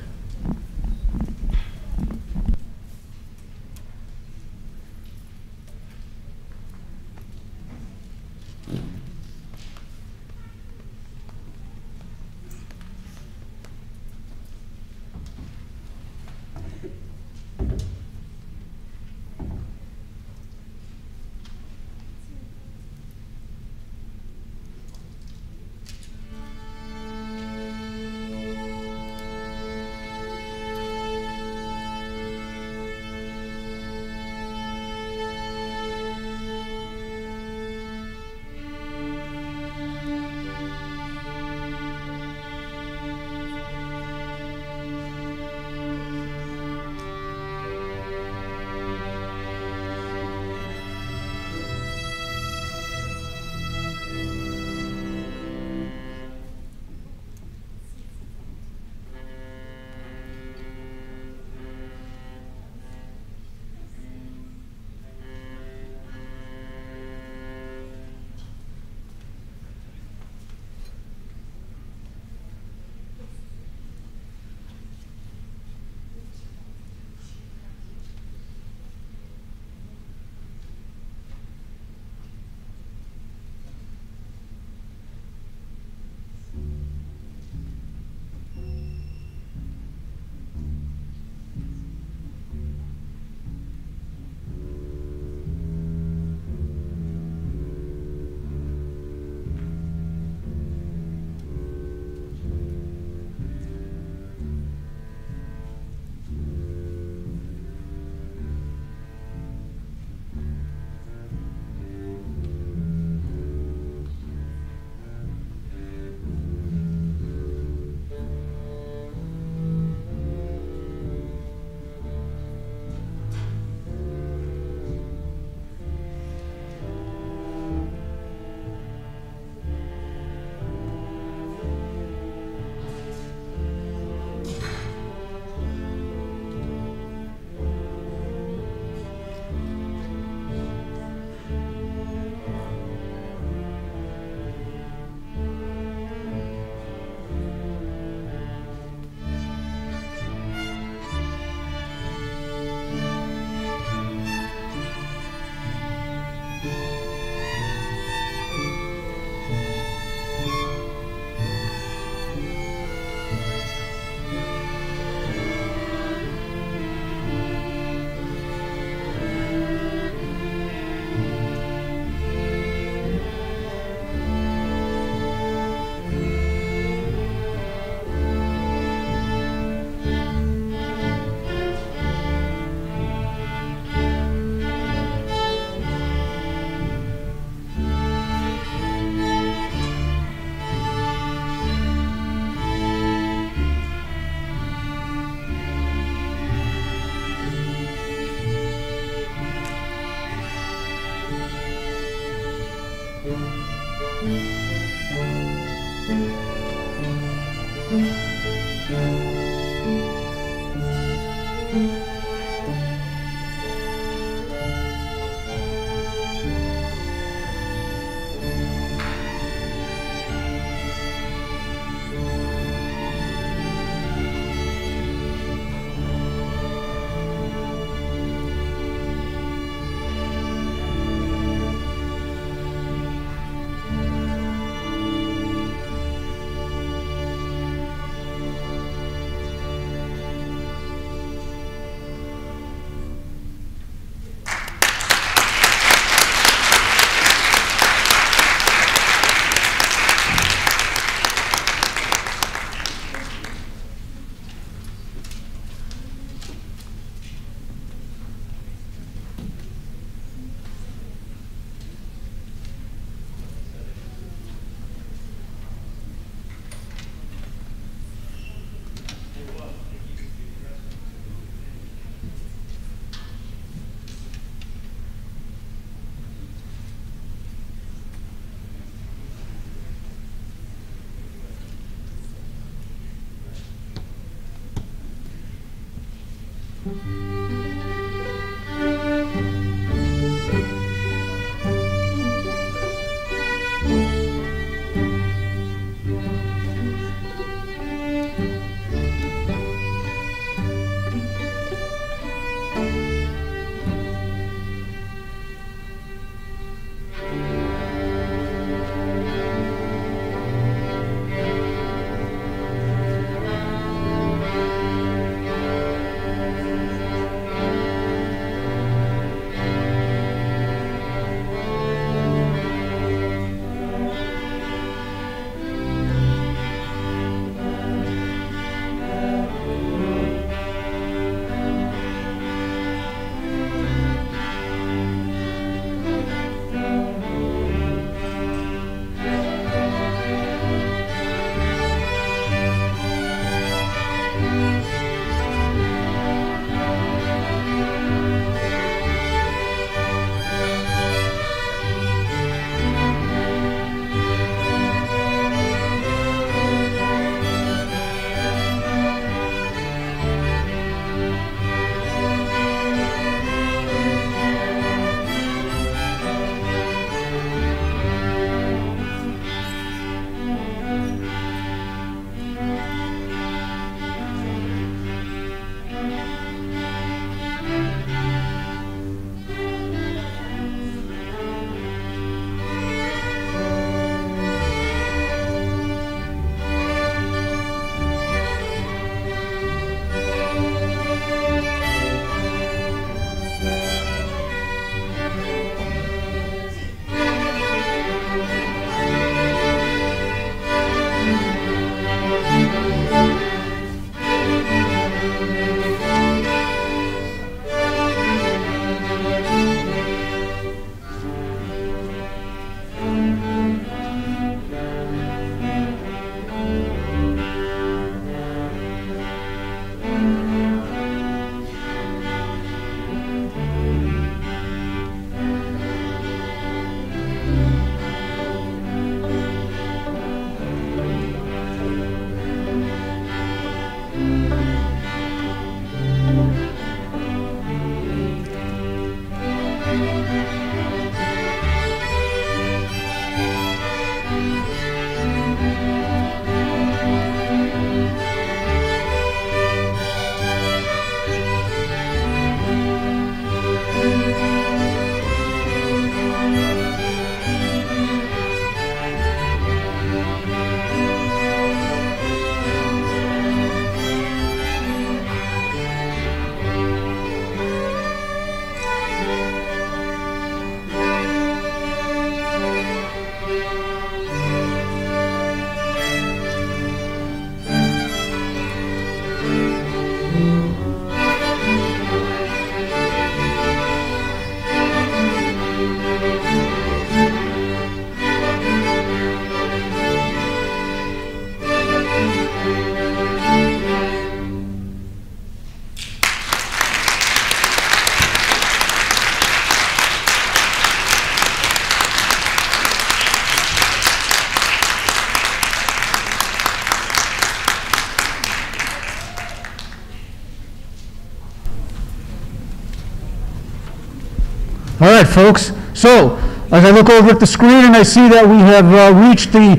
All right, folks. So, as I look over at the screen and I see that we have reached the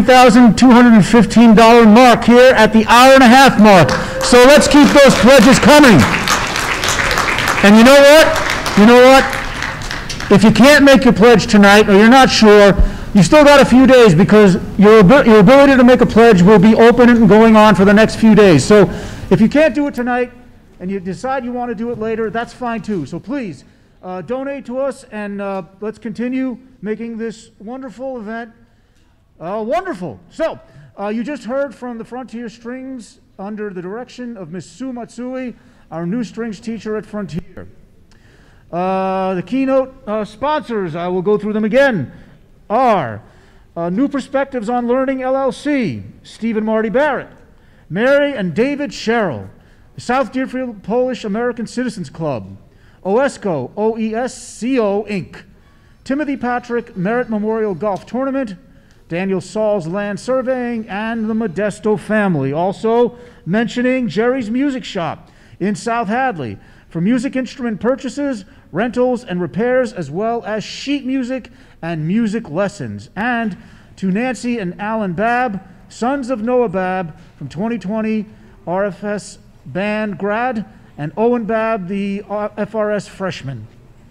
$3,215 mark here at the hour-and-a-half mark. So let's keep those pledges coming. And you know what? You know what? If you can't make your pledge tonight or you're not sure, you still got a few days because your ability to make a pledge will be open and going on for the next few days. So if you can't do it tonight and you decide you want to do it later, that's fine too. So please donate to us and let's continue making this wonderful event wonderful. So you just heard from the Frontier Strings under the direction of Ms. Sue Matsui, our new strings teacher at Frontier. The keynote sponsors, I will go through them again, are New Perspectives on Learning LLC, Steve and Marty Barrett, Mary and David Sherrill, the South Deerfield Polish American Citizens Club, OESCO, OESCO Inc., Timothy Patrick Merit Memorial Golf Tournament, Daniel Saul's Land Surveying, and the Modesto family. Also mentioning Jerry's Music Shop in South Hadley for music instrument purchases, rentals, and repairs, as well as sheet music and music lessons. And to Nancy and Alan Babb, sons of Noah Babb from 2020 RFS band grad, and Owen Babb, the FRS freshman.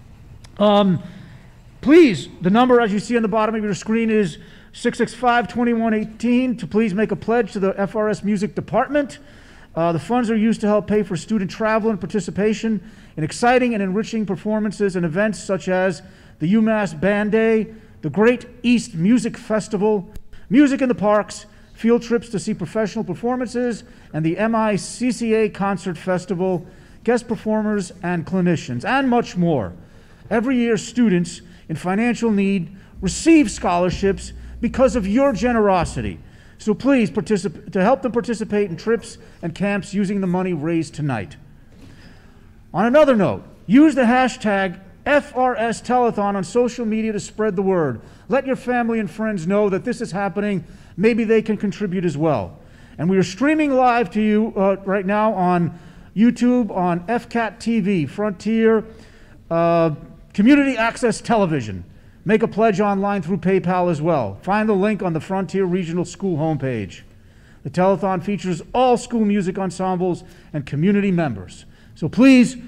Please, the number as you see on the bottom of your screen is 665-2118 to please make a pledge to the FRS Music Department. The funds are used to help pay for student travel and participation in exciting and enriching performances and events such as the UMass Band Day, the Great East Music Festival, Music in the Parks, field trips to see professional performances, and the MICCA Concert Festival, guest performers and clinicians, and much more. Every year, students in financial need receive scholarships because of your generosity. So please to help them participate in trips and camps using the money raised tonight. On another note, use the hashtag FRS Telethon on social media to spread the word. Let your family and friends know that this is happening. Maybe they can contribute as well. And we are streaming live to you right now on YouTube, on FCAT TV, Frontier Community Access Television. Make a pledge online through PayPal as well. Find the link on the Frontier Regional School homepage. The telethon features all school music ensembles and community members. So please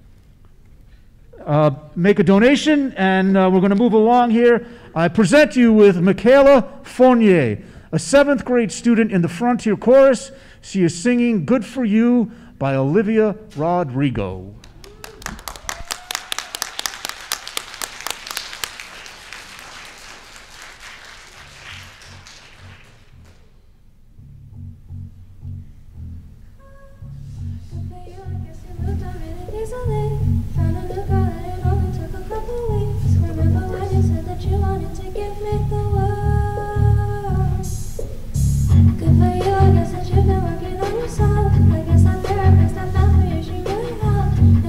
make a donation, and we're going to move along here. I present you with Michaela Fournier, a 7th grade student in the Frontier Chorus. She is singing Good For You by Olivia Rodrigo. I guess I'm therapist, I found where you should really help.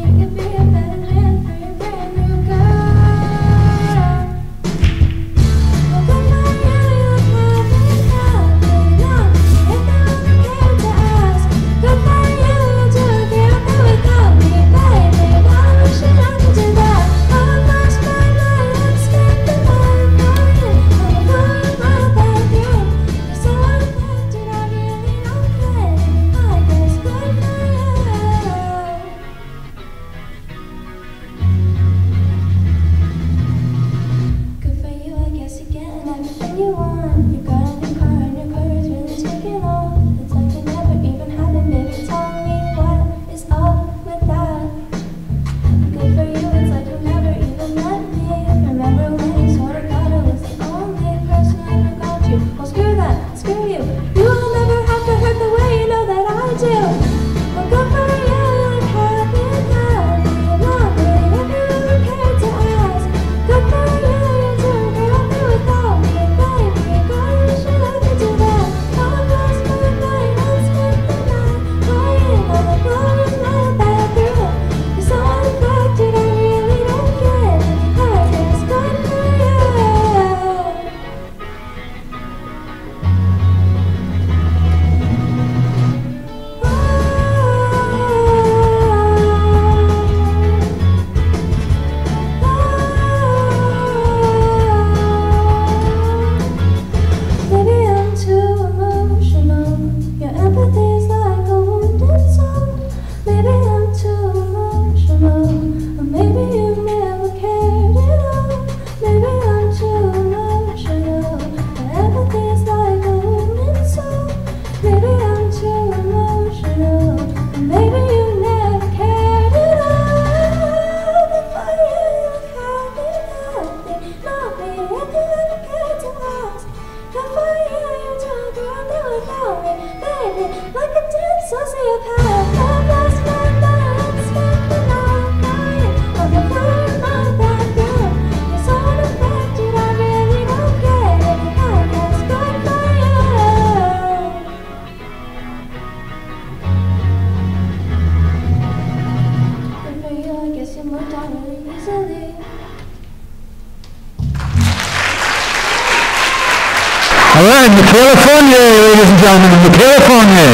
Michaela Fournier, ladies and gentlemen, Michaela Fournier.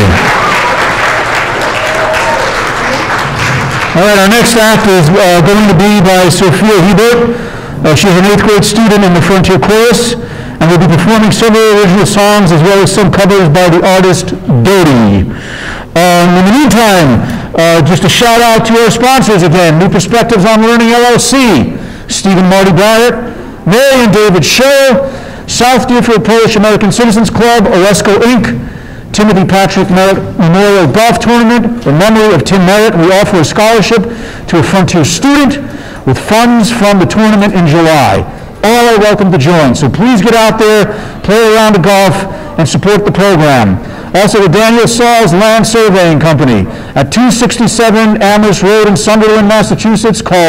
All right, our next act is going to be by Sophia Hebert. She's an 8th grade student in the Frontier Chorus, and will be performing several original songs as well as some covers by the artist Dodie. In the meantime, just a shout out to our sponsors again, New Perspectives on Learning LLC, Stephen Marty Barrett, Mary and David Sherr, South Deerfield Polish American Citizens Club, Oresco Inc., Timothy Patrick Merritt Memorial Golf Tournament. In memory of Tim Merritt, we offer a scholarship to a Frontier student with funds from the tournament in July. All are welcome to join, so please get out there, play around the golf, and support the program. Also, the Daniel Sauls Land Surveying Company at 267 Amherst Road in Sunderland, Massachusetts. Call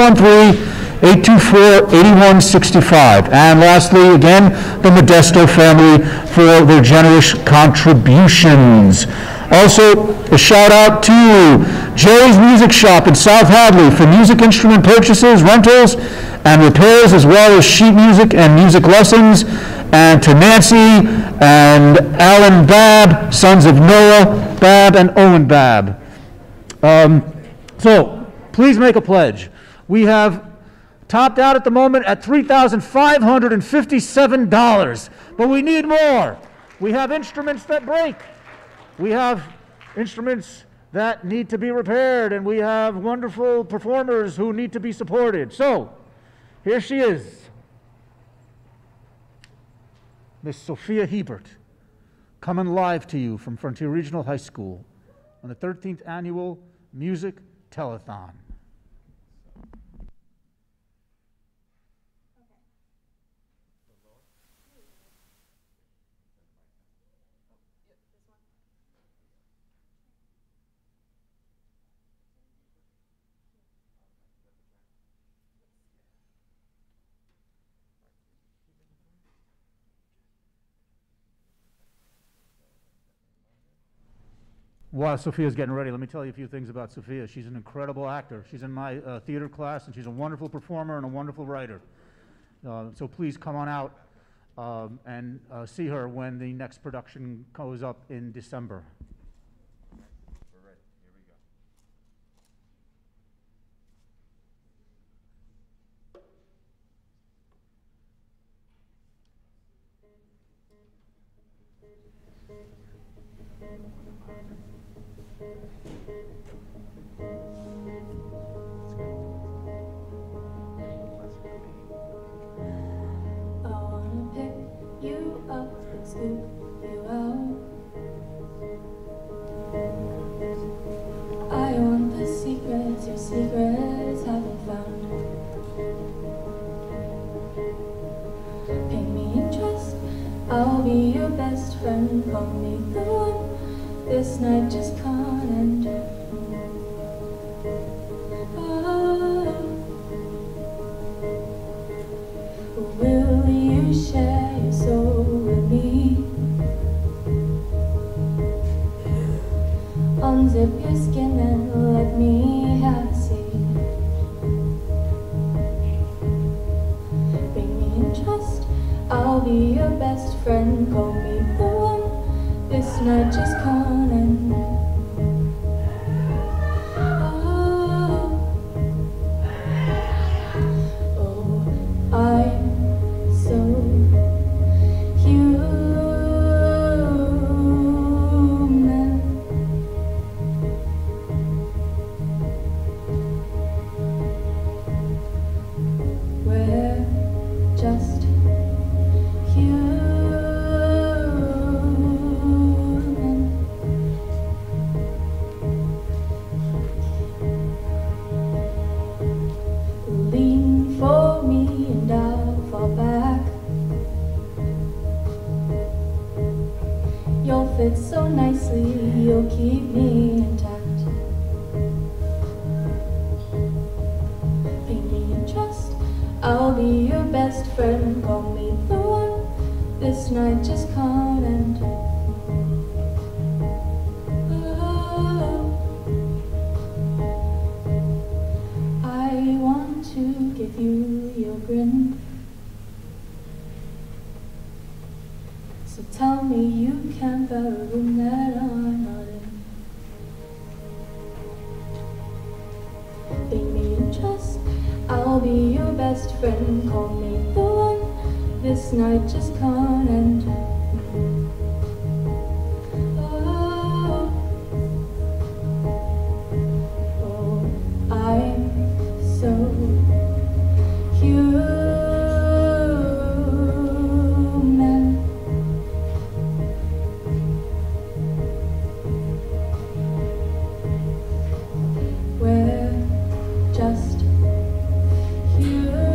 413-824-8165. And lastly, again, the Modesto family for their generous contributions. Also, a shout out to Joe's Music Shop in South Hadley for music instrument purchases, rentals, and repairs, as well as sheet music and music lessons. And to Nancy and Alan Babb, sons of Noah Babb and Owen Babb. So, please make a pledge. We have topped out at the moment at $3,557, but we need more. We have instruments that break. We have instruments that need to be repaired, and we have wonderful performers who need to be supported. So, here she is, Miss Sophia Hebert, coming live to you from Frontier Regional High School on the 13th Annual Music Telethon. While Sophia's getting ready, let me tell you a few things about Sophia. She's an incredible actor. She's in my theater class, and she's a wonderful performer and a wonderful writer. So please come on out and see her when the next production goes up in December. We're ready. Here we go. I wanna pick you up, scoop you out. I want the secrets your secrets haven't found. Pay me in trust, I'll be your best friend. Call me the one, this night just can't end. Will you share your soul with me? Unzip your skin and let me have a seat. Bring me in trust, I'll be your best friend. Call me the one, this night just can't end. I'm so human. We're just human. Lean for me and I'll fall back. You'll fit so nicely, you'll keep me intact. Pay me in trust, I'll be your best friend. Call me the one, this night just can't end. I want to give you your grin. So tell me you can't bear a room that I'm not in. Lead me in trust, I'll be your best friend. Call me the one, this night just can't end. Oh, oh, I'm so human. We're just human.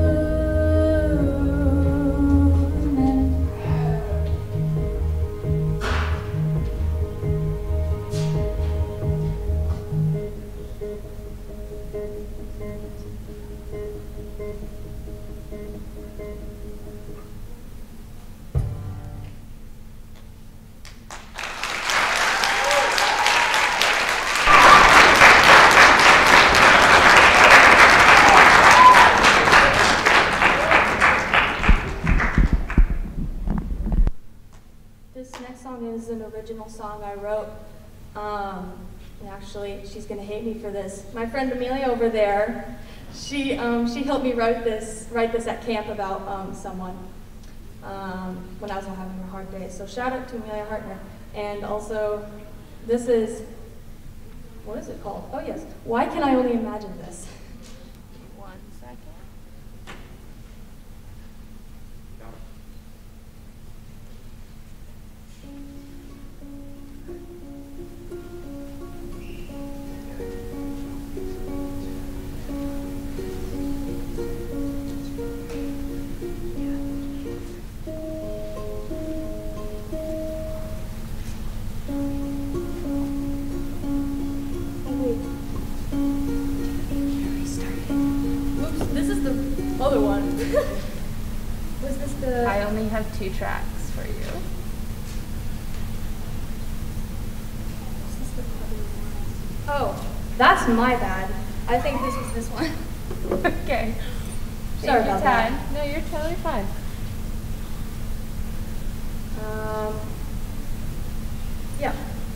This next song is an original song I wrote. And actually, she's gonna hate me for this. My friend Amelia over there, she helped me write this at camp about someone when I was having a hard day. So shout out to Amelia Hartner. And also, this is, what is it called? Oh yes, Why Can I Only Imagine This? 1 second. This is the other one. Was this the... I only have 2 tracks for you. Was this the other one? Oh, that's my bad. I think this was this one. Okay. Sorry about that. No, you're totally fine. Yeah.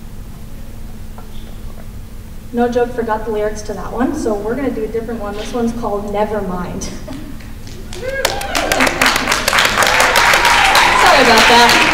No joke, forgot the lyrics to that one, so we're gonna do a different one. This one's called Nevermind. Sorry about that.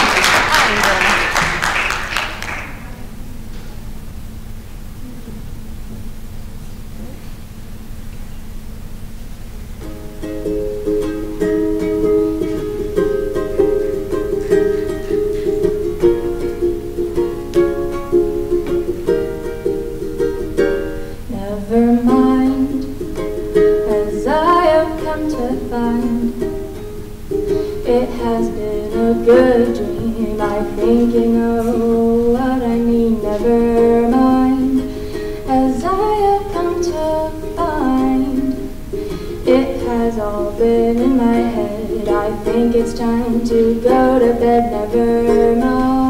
Never mind, as I have come to find, it has been a good dream. I think you know what I mean. Never mind, as I have come to find, it has all been in my head. I think it's time to go to bed. Never mind.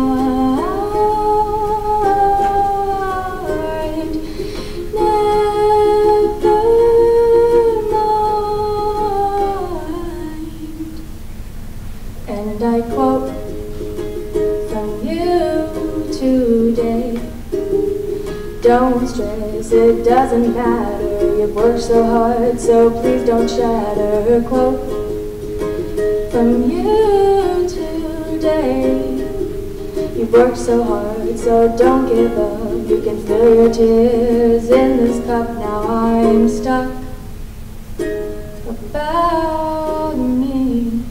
And I quote from you today: don't stress, it doesn't matter. You've worked so hard, so please don't shatter. Quote from you today: you've worked so hard, so don't give up. You can fill your tears in this cup. Now I'm stuck about me.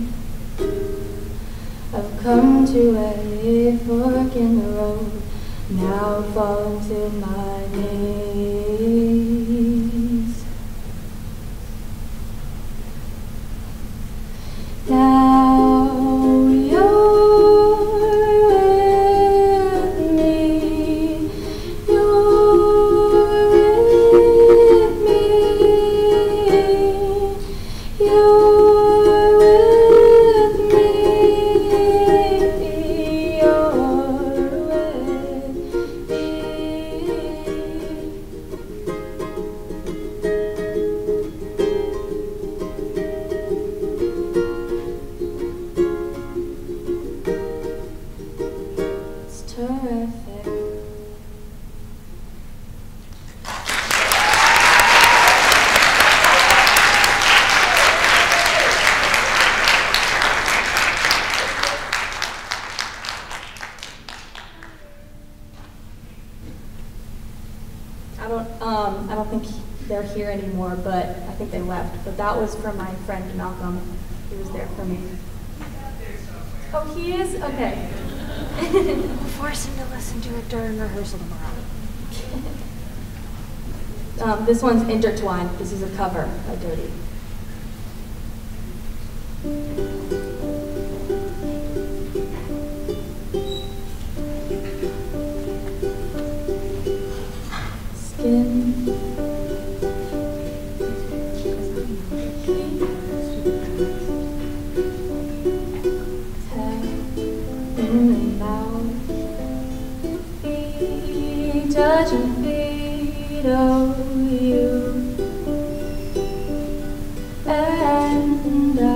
I've come to a fork in the road, now falling to my knees. Now you're with me, you're with me, you're with me, you're with me. here anymore, but I think they left. But that was from my friend Malcolm. He was there for me. Oh, he is? Okay. Force him to listen to it during rehearsal tomorrow. This one's Intertwined. This is a cover by Dirty. Skin. Touching feet of you, and I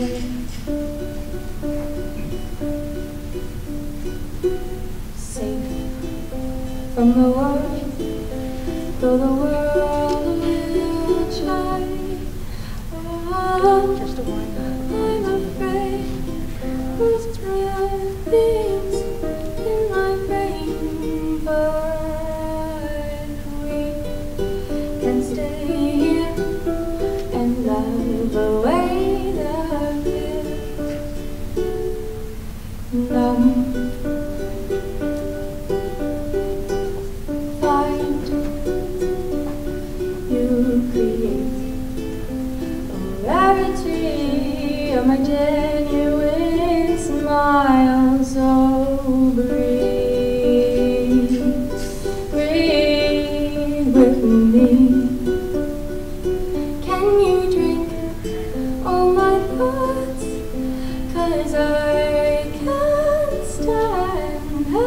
safe from the world, though the world will try. Oh, just a warning. I'm afraid there's things in my brain, but we can stay here and love away the fear. Numb, find you create a rarity of my genuine smile. So breathe with me. Can you drink all my thoughts? 'Cause I can't stand her.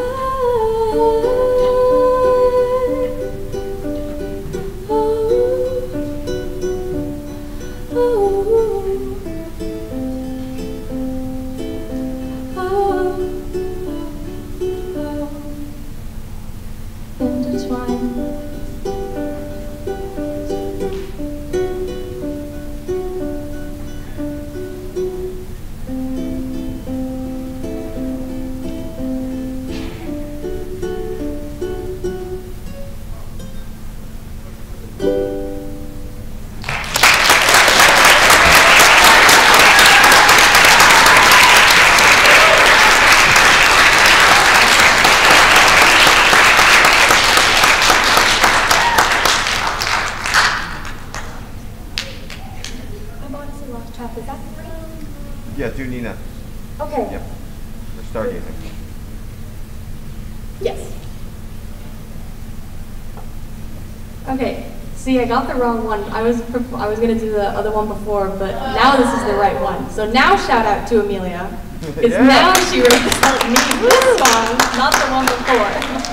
Intertwined. I'm honestly lost track. Is that 3? Yeah, do Nina. Okay. Yep. We're stargazing. Yes. Okay. See, I got the wrong one. I was gonna do the other one before, but now this is the right one. So now shout out to Amelia, because Yeah. now she wrote me this song, not the one before.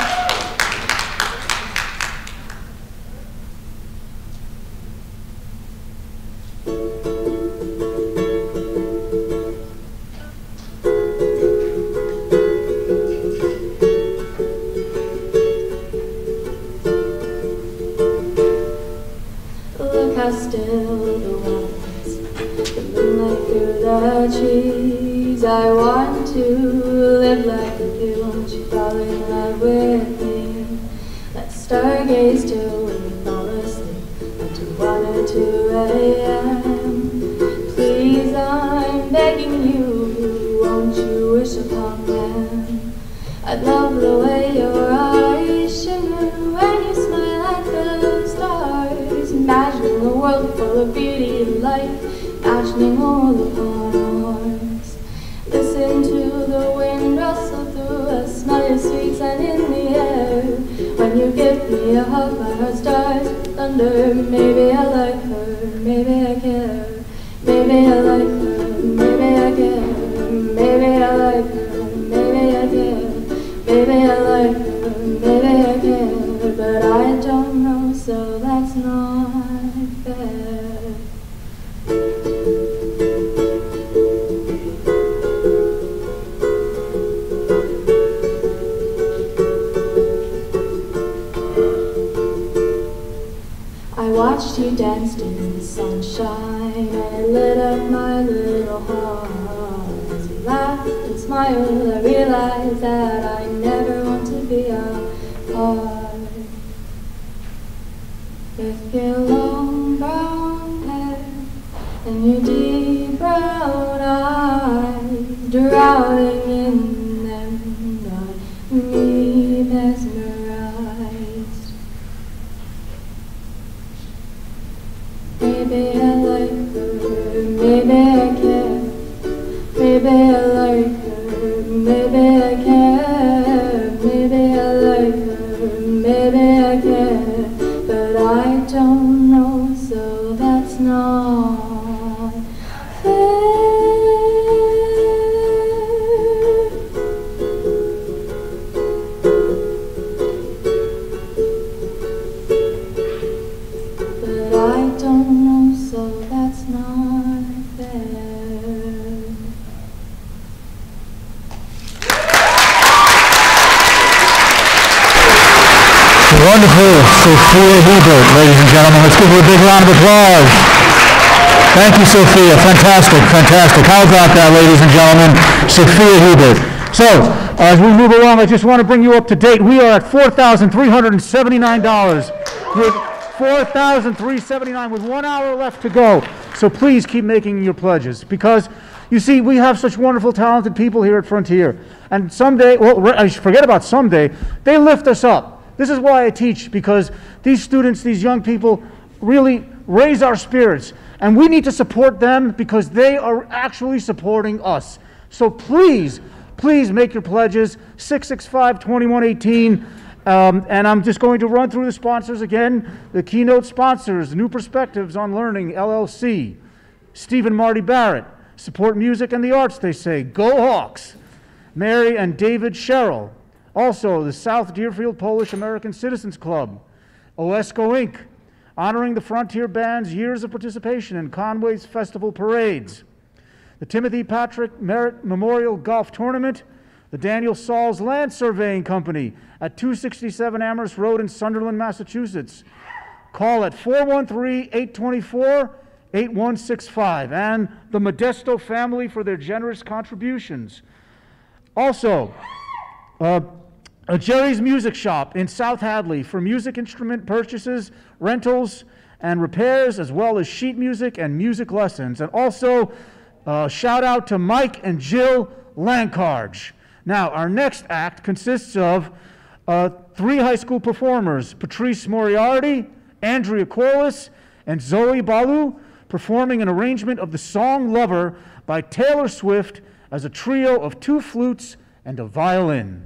Look how still the was, the moonlight through the trees. I want to live like you, won't you fall in love with me? Let's stargaze till we fall asleep, until 1 or 2 a.m. Please, I'm begging you, won't you wish upon them? I love the way your eyes shimmer when you smile at the stars, imagining a world full of beauty and light, imagining all upon our hearts. Listen to the wind rustle through us, smell your sweet scent in the air. When you give me a hug, my heart starts to thunder. Maybe I like her, maybe I care. Maybe I like her, maybe I care. Maybe I like her, maybe I care. Maybe I like her, maybe I care. But I don't know, so that's not fair. I watched you danced in the sunshine, and it lit up my little heart. As you laughed and smiled, I realized that I never want to be apart. If you're lonely, and your deep brown eyes, drowning in them, got me mesmerized. Maybe I like her, maybe I care, maybe I like her, maybe I care, maybe I like her, maybe I care, but I don't know, so that's not fair. But I don't know, so that's not fair. Wonderful, Sophia Hebert, ladies and gentlemen. Let's give her a big round of applause. Thank you, Sophia. Fantastic, fantastic. How about that, ladies and gentlemen? Sophia Hebert. So, as we move along, I just want to bring you up to date. We are at $4,379 with $4,379 with 1 hour left to go. So please keep making your pledges, because you see, we have such wonderful, talented people here at Frontier. And someday, well, I forget about someday, they lift us up. This is why I teach, because these students, these young people, really raise our spirits. And we need to support them because they are actually supporting us. So please, please make your pledges, 665-2118. And I'm just going to run through the sponsors again. The keynote sponsors: New Perspectives on Learning, LLC. Steve and Marty Barrett. Support music and the arts, they say. Go Hawks. Mary and David Sherrill. Also, the South Deerfield Polish American Citizens Club. OESCO Inc., honoring the Frontier Band's years of participation in Conway's festival parades. The Timothy Patrick Merritt Memorial Golf Tournament. The Daniel Sauls Land Surveying Company at 267 Amherst Road in Sunderland, Massachusetts. Call at 413-824-8165. And the Modesto family for their generous contributions. Also, a Jerry's Music Shop in South Hadley for music instrument purchases, rentals, and repairs, as well as sheet music and music lessons. And also, shout out to Mike and Jill Lankarge. Now, our next act consists of 3 high school performers: Patrice Moriarty, Andrea Corliss, and Zoe Balu, performing an arrangement of the song Lover by Taylor Swift as a trio of 2 flutes and a violin.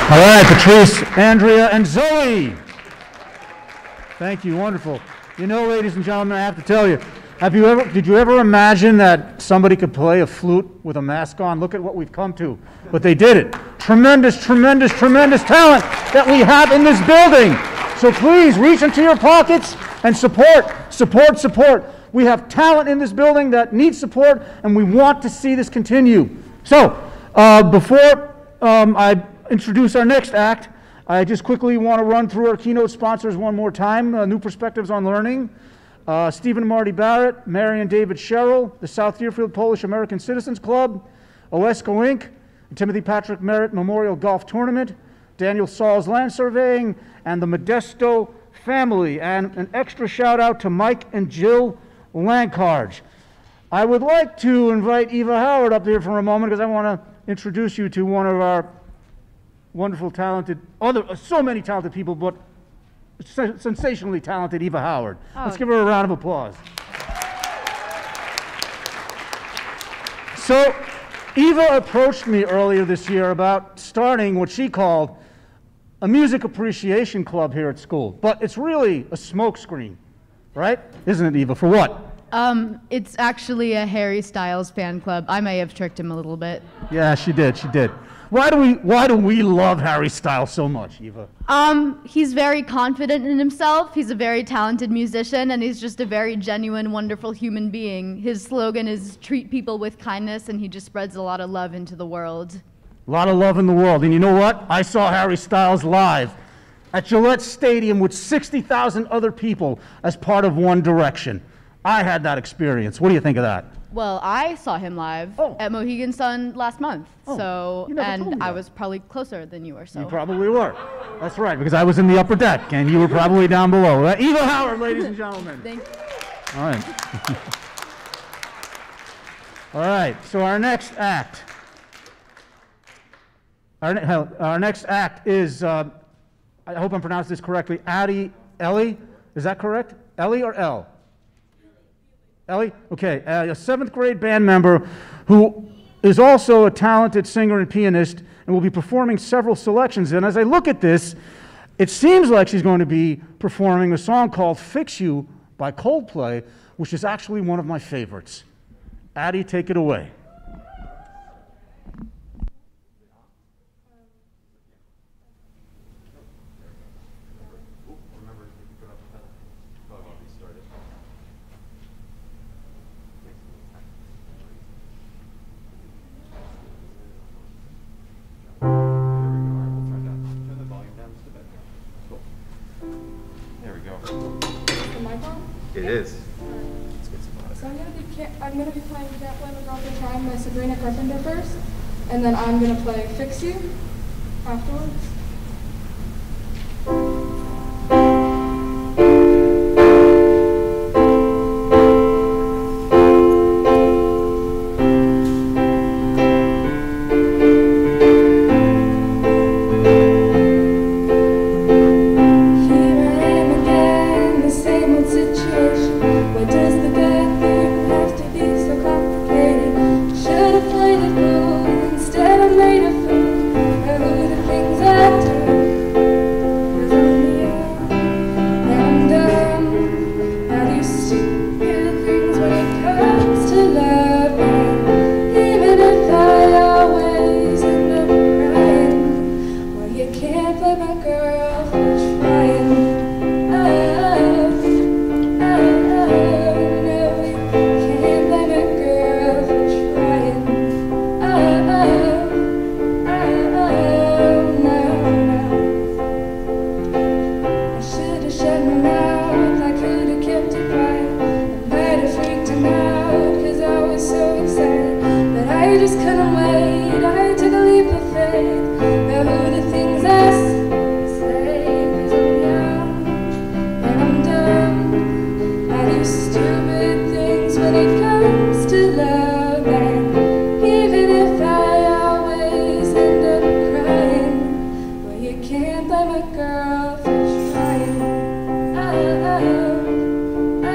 All right, Patrice, Andrea, and Zoe. Thank you, wonderful. You know, ladies and gentlemen, I have to tell you, did you ever imagine that somebody could play a flute with a mask on? Look at what we've come to. But they did it. Tremendous, tremendous, tremendous talent that we have in this building. So please reach into your pockets and support. We have talent in this building that needs support, and we want to see this continue. So before I introduce our next act, I just quickly want to run through our keynote sponsors one more time. New Perspectives on Learning, Stephen and Marty Barrett, Mary and David Sherrill, the South Deerfield Polish American Citizens Club, OESCO Inc., the Timothy Patrick Merritt Memorial Golf Tournament, Daniel Saul's Land Surveying, and the Modesto family. And an extra shout out to Mike and Jill Lankarge. I would like to invite Eva Howard up here for a moment because I want to introduce you to one of our wonderful, talented, so many talented people, but sensationally talented Eva Howard. Let's give her a round of applause. So, Eva approached me earlier this year about starting what she called a music appreciation club here at school, but it's really a smokescreen, right? Isn't it, Eva? For what? It's actually a Harry Styles fan club. I may have tricked him a little bit. Yeah, she did. Why do we love Harry Styles so much, Eva? He's very confident in himself. He's a very talented musician, and he's just a very genuine, wonderful human being. His slogan is treat people with kindness, and he just spreads a lot of love into the world. A lot of love in the world. And you know what? I saw Harry Styles live at Gillette Stadium with 60,000 other people as part of One Direction. I had that experience. What do you think of that? Well, I saw him live at Mohegan Sun last month, and I was probably closer than you were. So you probably were. That's right, because I was in the upper deck, and you were probably down below. Eva Howard, ladies and gentlemen. Thank you. All right. All right. So our next act. Our next act is. I hope I'm pronouncing this correctly. Ellie. Is that correct? Ellie or L? Ellie? Okay, a 7th grade band member who is also a talented singer and pianist and will be performing several selections. And as I look at this, it seems like she's going to be performing a song called Fix You by Coldplay, which is actually one of my favorites. Addie, take it away. It is. So I'm gonna be playing Can't Blame a Girl for Trying by Sabrina Carpenter first, and then I'm gonna play Fix You afterwards.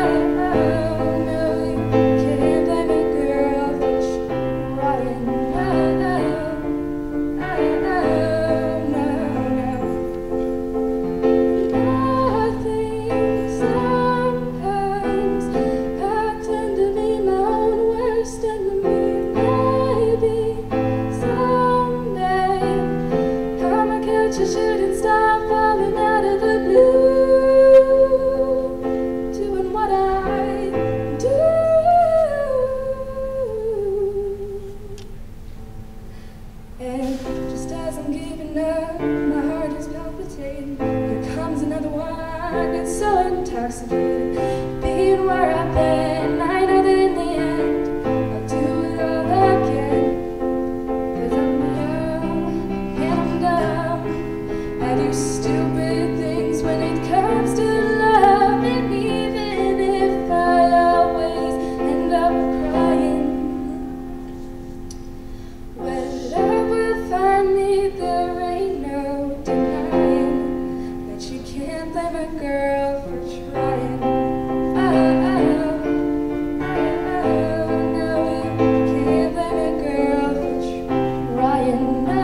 No, you can't blame a girl for trying. so intoxicated. Being where I've been, I know that in the end I'll do it all again. 'Cause I'm young and I'm dumb. I do stupid things when it comes to love, and even if I always end up crying, when love will find me, there ain't no denying that you can't blame a girl for trying. Oh, no, you can't blame a girl for trying. No,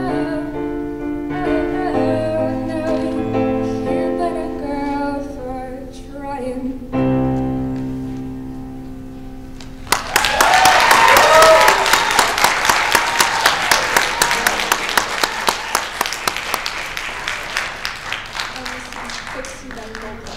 you can't blame a girl for trying. Fixie by Coldplay.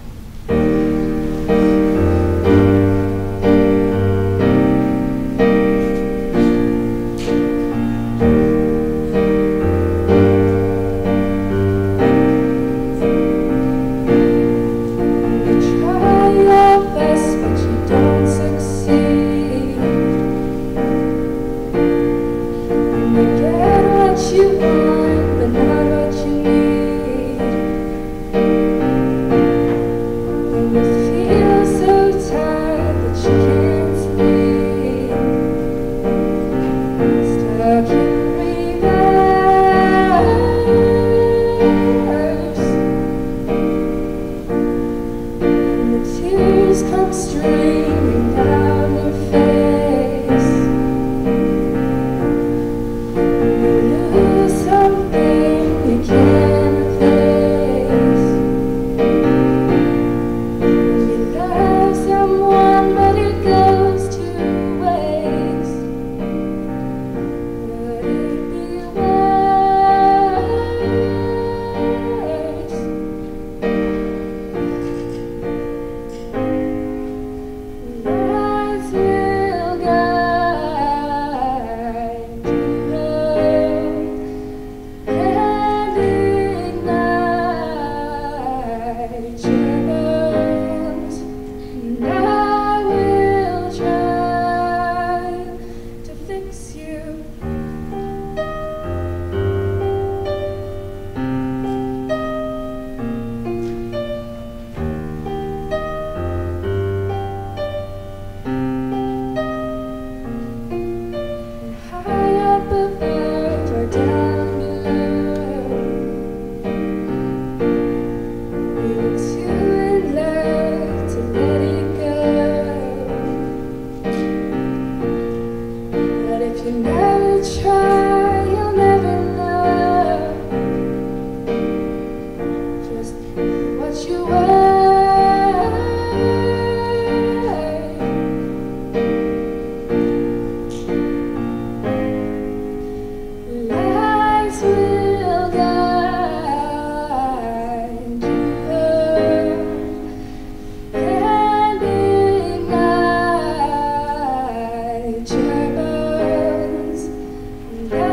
You try your best, but you don't succeed. You get what you want, but not what you need. When you feel so tired that you can't sleep, stuck in reverse, and the tears come streaming down your face. You lose something you can't replace. You love someone, but it goes two ways. Would it be worse? Lights will guide you home and ignite your bones, and I will try to fix you. High up above or down below, we were too in love to let it go. But if you never try, you'll never know just what you were. Lights will guide you home and ignite your bones, and I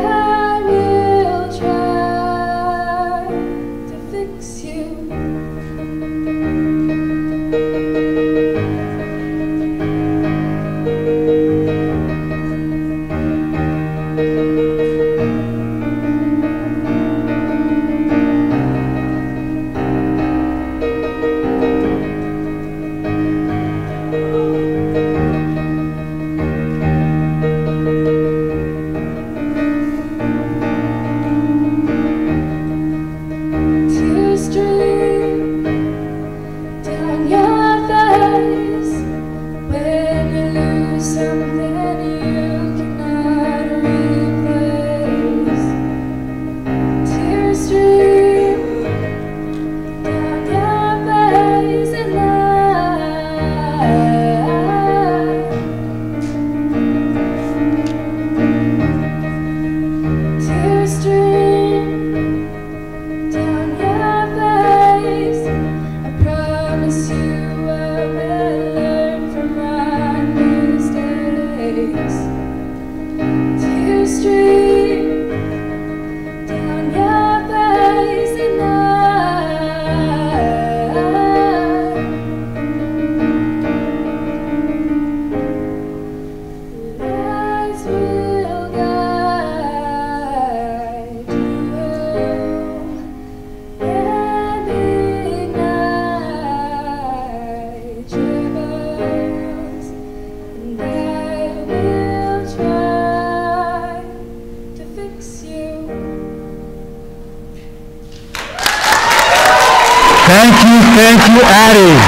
Thank you, Addie.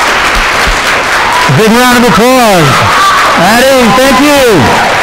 A big round of applause. Addie, thank you.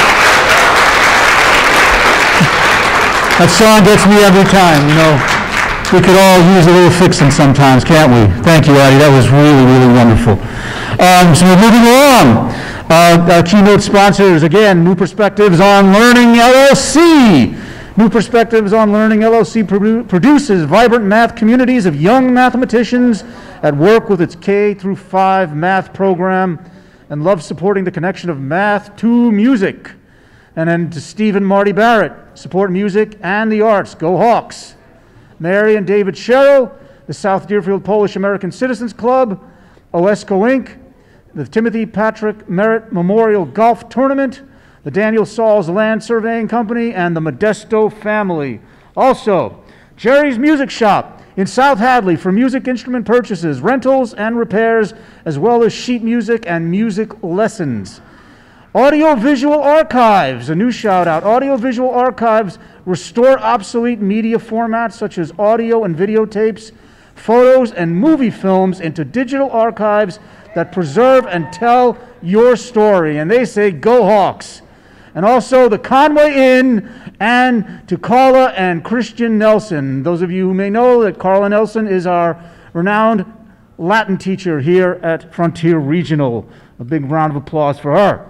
That song gets me every time, you know. We could all use a little fixing sometimes, can't we? Thank you, Addie. That was really, really wonderful. So we're moving along. Our keynote sponsors, again, New Perspectives on Learning LLC. New Perspectives on Learning LLC produces vibrant math communities of young mathematicians at work with its K through 5 math program and loves supporting the connection of math to music. And then to Steve and Marty Barrett, support music and the arts. Go Hawks. Mary and David Sherrill, the South Deerfield Polish American Citizens Club, OESCO Inc., the Timothy Patrick Merritt Memorial Golf Tournament, the Daniel Sauls Land Surveying Company, and the Modesto family. Also, Jerry's Music Shop in South Hadley for music instrument purchases, rentals, and repairs, as well as sheet music and music lessons. Audiovisual Archives, a new shout out. Audiovisual Archives restore obsolete media formats such as audio and videotapes, photos, and movie films into digital archives that preserve and tell your story. And they say, go Hawks. And also the Conway Inn and to Carla and Christian Nelson. Those of you who may know that Carla Nelson is our renowned Latin teacher here at Frontier Regional. A big round of applause for her.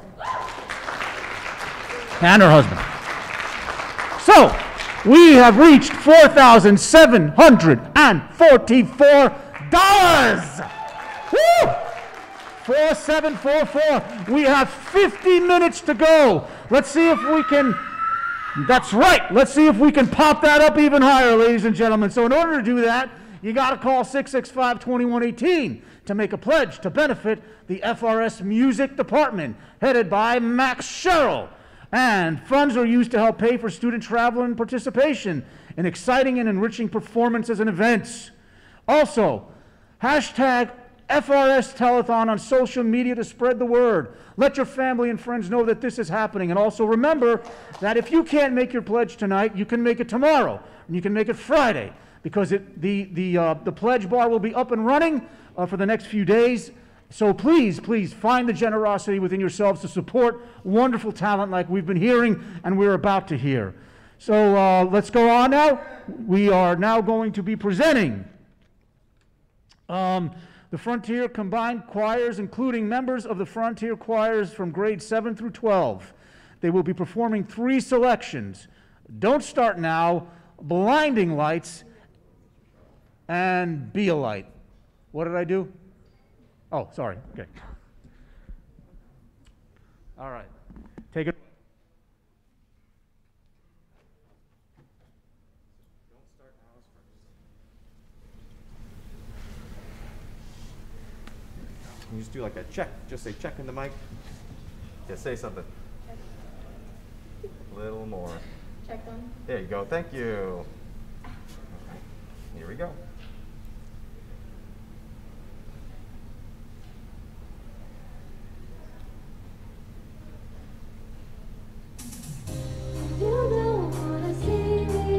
And her husband. So, we have reached $4,744. Woo! 4744. We have 50 minutes to go. Let's see if we can, that's right, let's see if we can pop that up even higher, ladies and gentlemen. So in order to do that, you got to call 665-2118 to make a pledge to benefit the FRS Music Department, headed by Max Sherrill. And funds are used to help pay for student travel and participation in exciting and enriching performances and events. Also, hashtag FRS Telethon on social media to spread the word. Let your family and friends know that this is happening. And also remember that if you can't make your pledge tonight, you can make it tomorrow, and you can make it Friday, because the pledge bar will be up and running for the next few days. So please, please find the generosity within yourselves to support wonderful talent like we've been hearing and we're about to hear. So let's go on now. We are now going to be presenting the Frontier Combined Choirs, including members of the Frontier Choirs from grades 7 through 12. They will be performing 3 selections: Don't Start Now, Blinding Lights, and Be a Light. What did I do? Oh, sorry. Okay. All right. Take it. You just do like a check. Just say check in the mic. Yeah, say something. A little more. Check them. There you go. Thank you. Here we go. You don't wanna see me.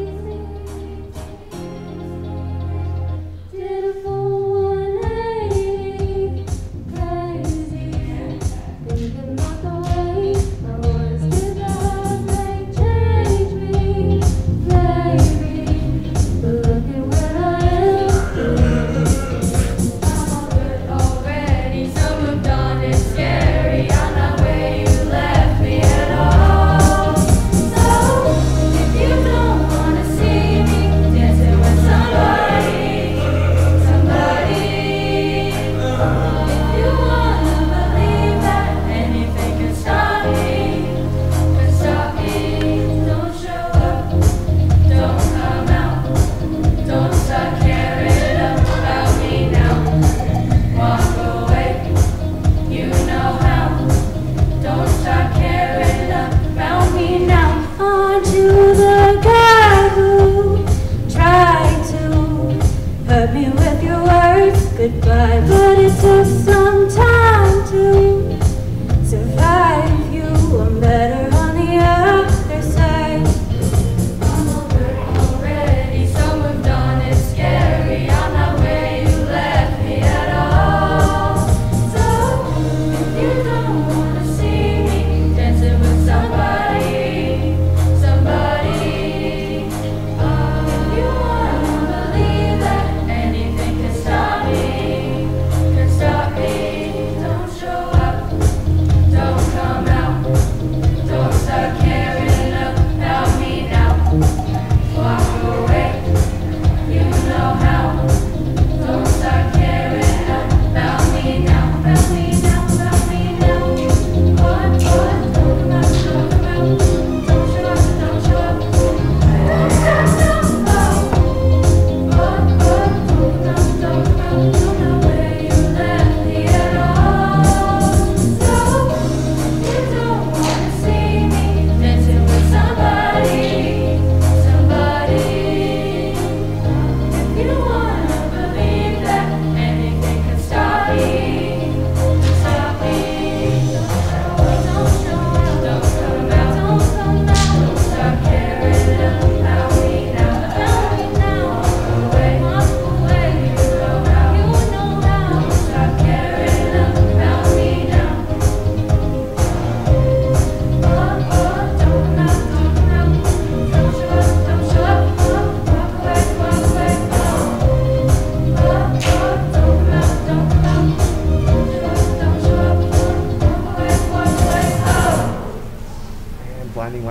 Did a full 180, crazy, thinking about the way my words did not make change me, baby. But look at where I am.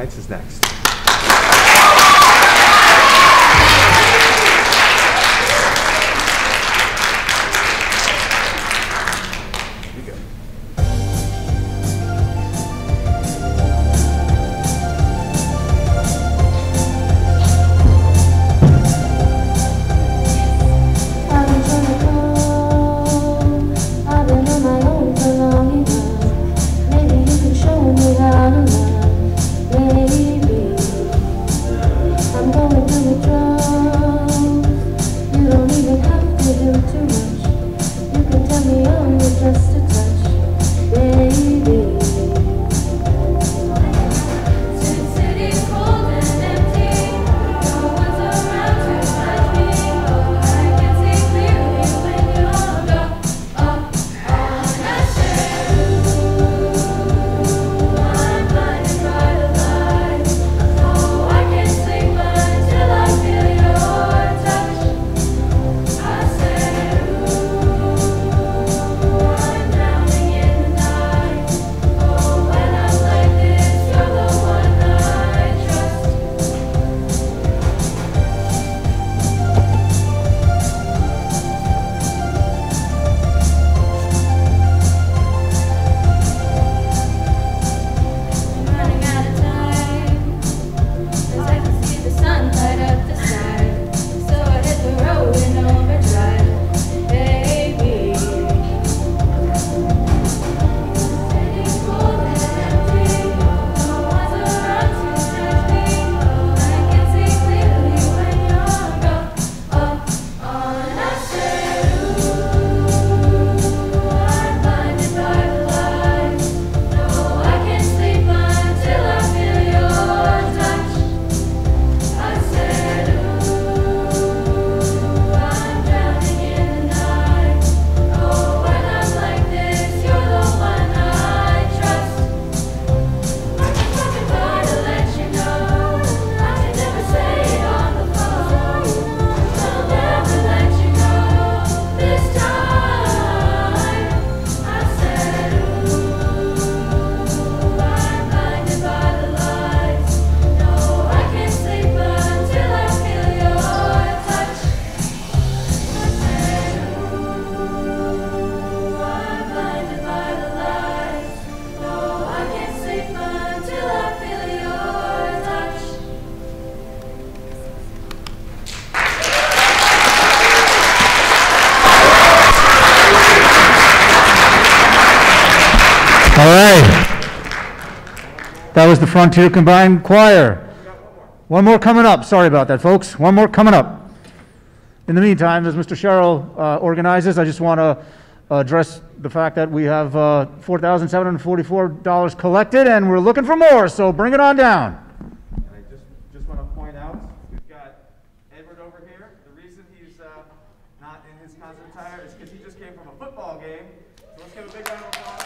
Lights is next. That was the Frontier Combined Choir. One more coming up. Sorry about that, folks. One more coming up. In the meantime, as Mr. Sherrill organizes, I just want to address the fact that we have $4,744 collected, and we're looking for more, so bring it on down. And I just want to point out, we've got Edward over here. The reason he's not in his concert attire is because he just came from a football game. So let's give a big round of applause.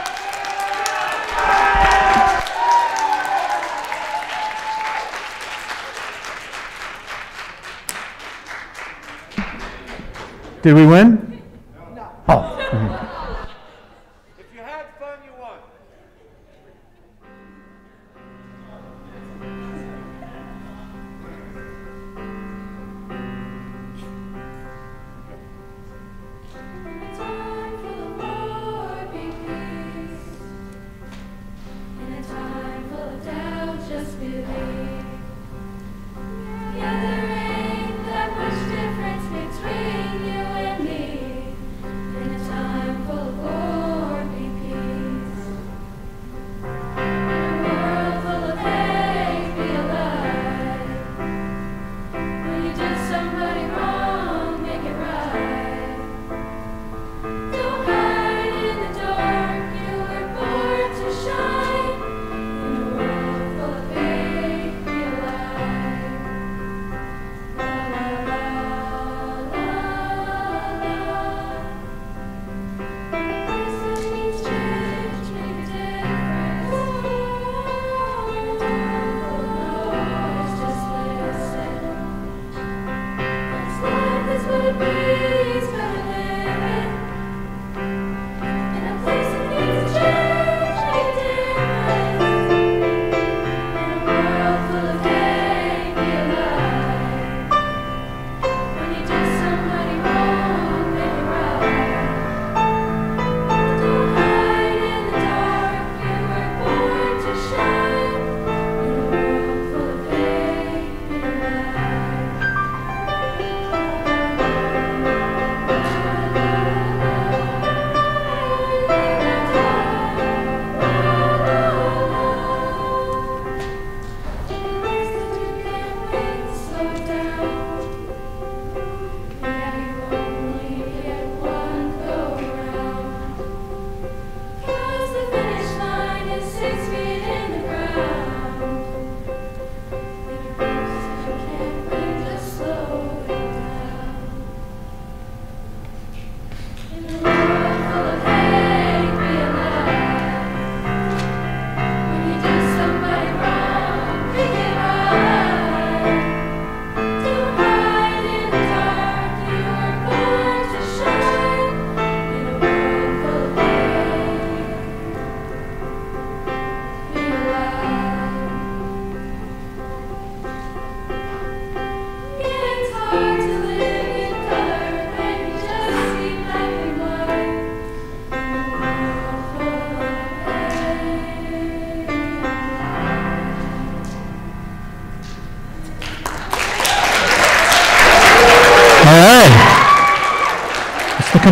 Did we win? No. Oh. If you had fun, you won. Between you and me, in a time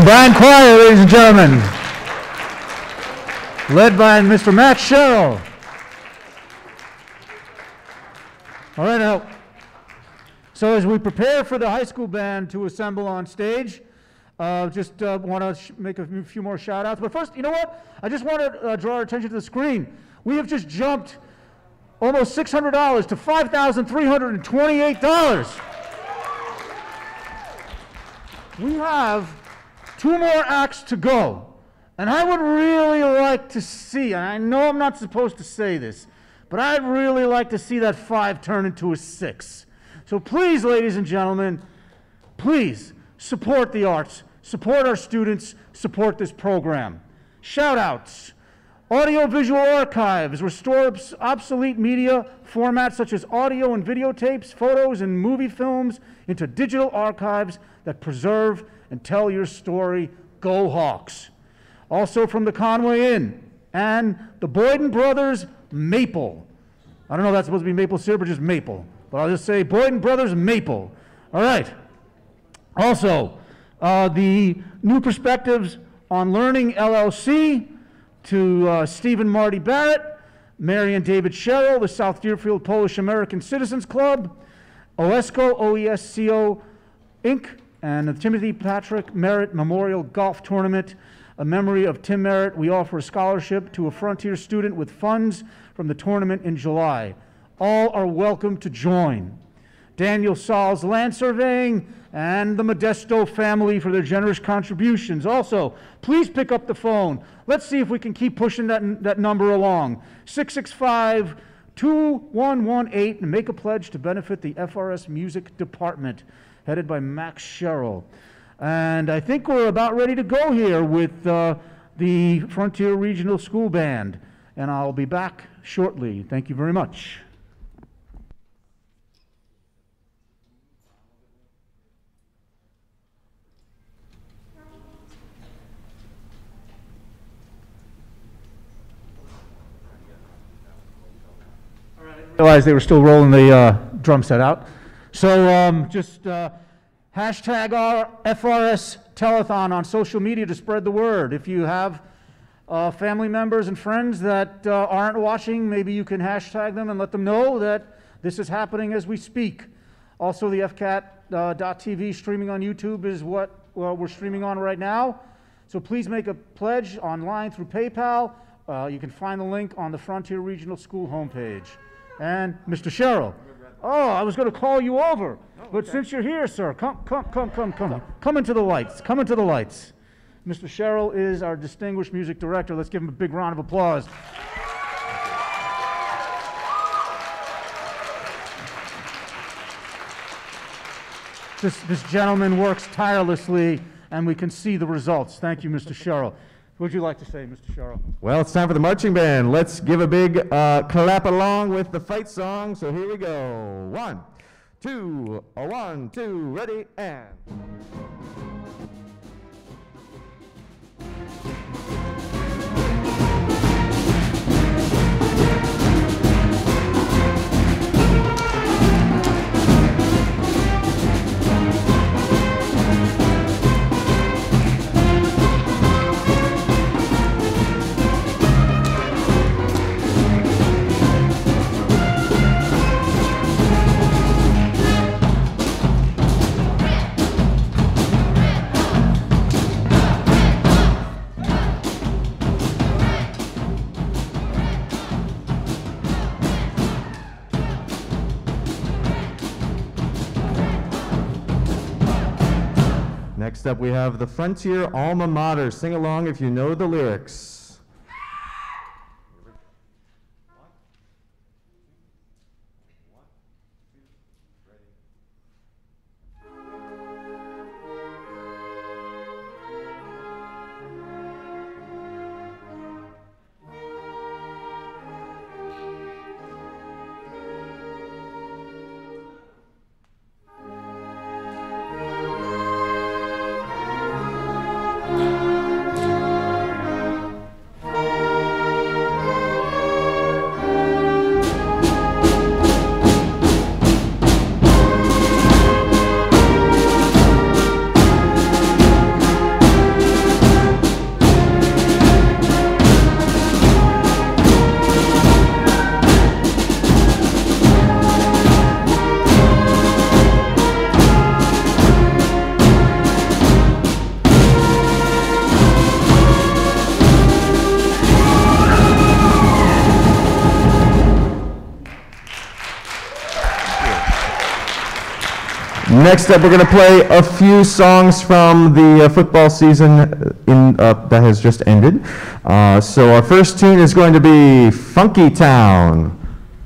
combined choir, ladies and gentlemen, led by Mr. Max Sherrill. All right, now, so as we prepare for the high school band to assemble on stage, just want to make a few more shout outs. But first, you know what? I just want to draw our attention to the screen. We have just jumped almost $600 to $5,328. We have 2 more acts to go. And I would really like to see, and I know I'm not supposed to say this, but I'd really like to see that 5 turn into a 6. So please, ladies and gentlemen, please support the arts, support our students, support this program. Shout outs. Audiovisual archives restore obsolete media formats such as audio and videotapes, photos, and movie films into digital archives that preserve and tell your story. Go Hawks. Also from the Conway Inn and the Boyden Brothers Maple. I don't know if that's supposed to be maple syrup or just maple, but I'll just say Boyden Brothers Maple. All right. Also, the New Perspectives on Learning LLC, to Stephen Marty Barrett, Mary and David Sherrill, the South Deerfield Polish American Citizens Club, OESCO, OESCO, Inc., and the Timothy Patrick Merritt Memorial Golf Tournament. A memory of Tim Merritt, we offer a scholarship to a Frontier student with funds from the tournament in July. All are welcome to join. Daniel Saul's Land Surveying, and the Modesto family for their generous contributions. Also, please pick up the phone. Let's see if we can keep pushing that number along. 665-2118, and make a pledge to benefit the FRS Music Department, headed by Max Sherrill. And I think we're about ready to go here with the Frontier Regional School Band. And I'll be back shortly. Thank you very much. Realized they were still rolling the drum set out. So just hashtag our FRS Telethon on social media to spread the word. If you have family members and friends that aren't watching, maybe you can hashtag them and let them know that this is happening as we speak. Also, the FCAT.TV streaming on YouTube is what we're streaming on right now. So please make a pledge online through PayPal. You can find the link on the Frontier Regional School homepage. And Mr. Sherrill, oh, I was going to call you over, but since you're here, sir, come into the lights. Come into the lights. Mr. Sherrill is our distinguished music director. Let's give him a big round of applause. This gentleman works tirelessly, and we can see the results. Thank you, Mr. Sherrill. What would you like to say, Mr. Sherrill? Well, it's time for the marching band. Let's give a big clap along with the fight song. So here we go. 1, 2, 1, 2, ready, and... Next up, we have the Frontier Alma Mater. Sing along if you know the lyrics. Next up, we're going to play a few songs from the football season that has just ended. So our first tune is going to be Funky Town.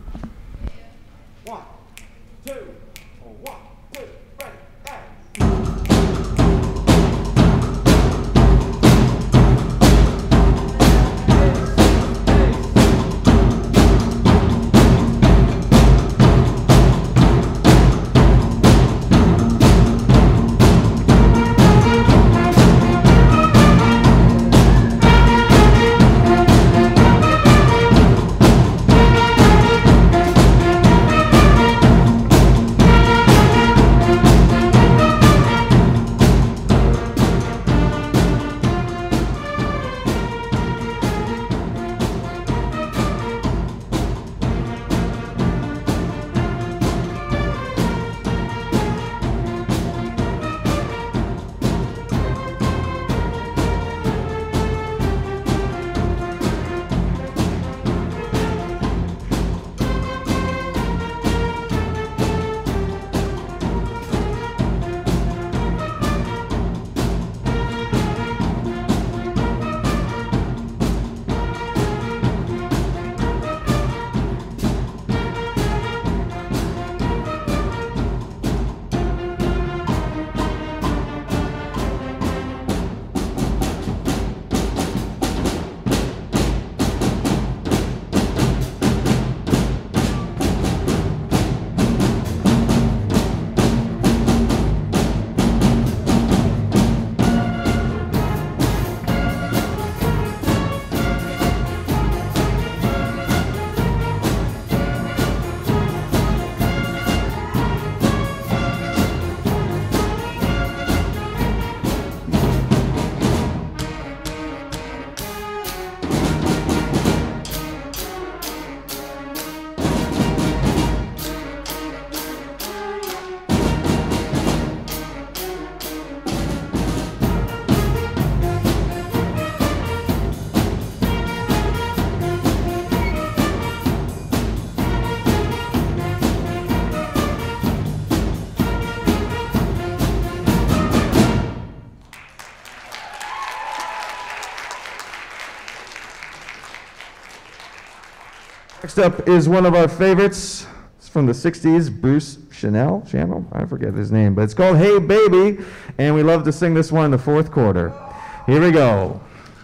Next up is one of our favorites. It's from the 60s, Bruce Chanel? I forget his name, but it's called Hey Baby, and we love to sing this one in the fourth quarter. Here we go.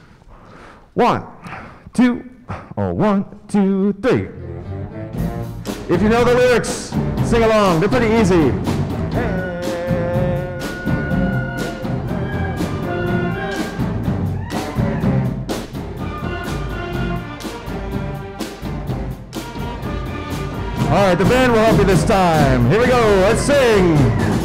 1, 2, 1, 2, 3. If you know the lyrics, sing along. They're pretty easy. All right, the band will help you this time. Here we go, let's sing.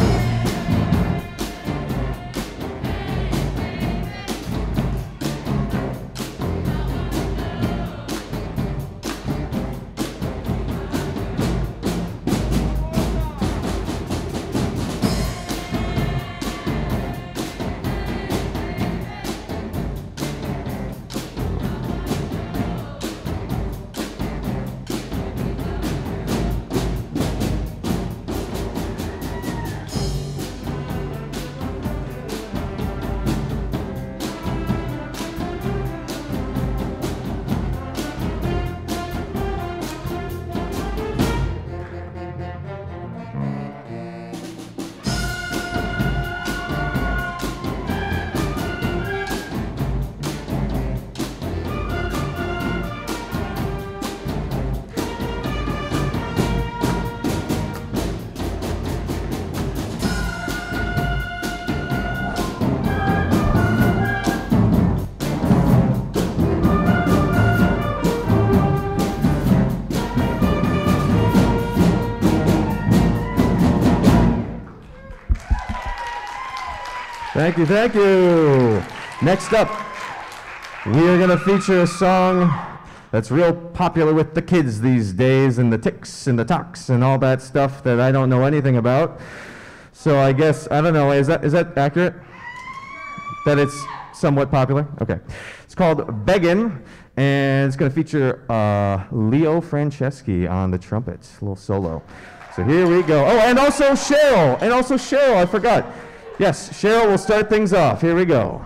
Thank you, thank you. Next up, we are going to feature a song that's real popular with the kids these days, and the ticks and the talks and all that stuff that I don't know anything about. So I guess, I don't know, is that accurate? That it's somewhat popular? Okay. It's called Beggin', and it's going to feature Leo Franceschi on the trumpet, a little solo. So here we go. Oh, and also Cheryl, I forgot. Yes, Cheryl will start things off. Here we go.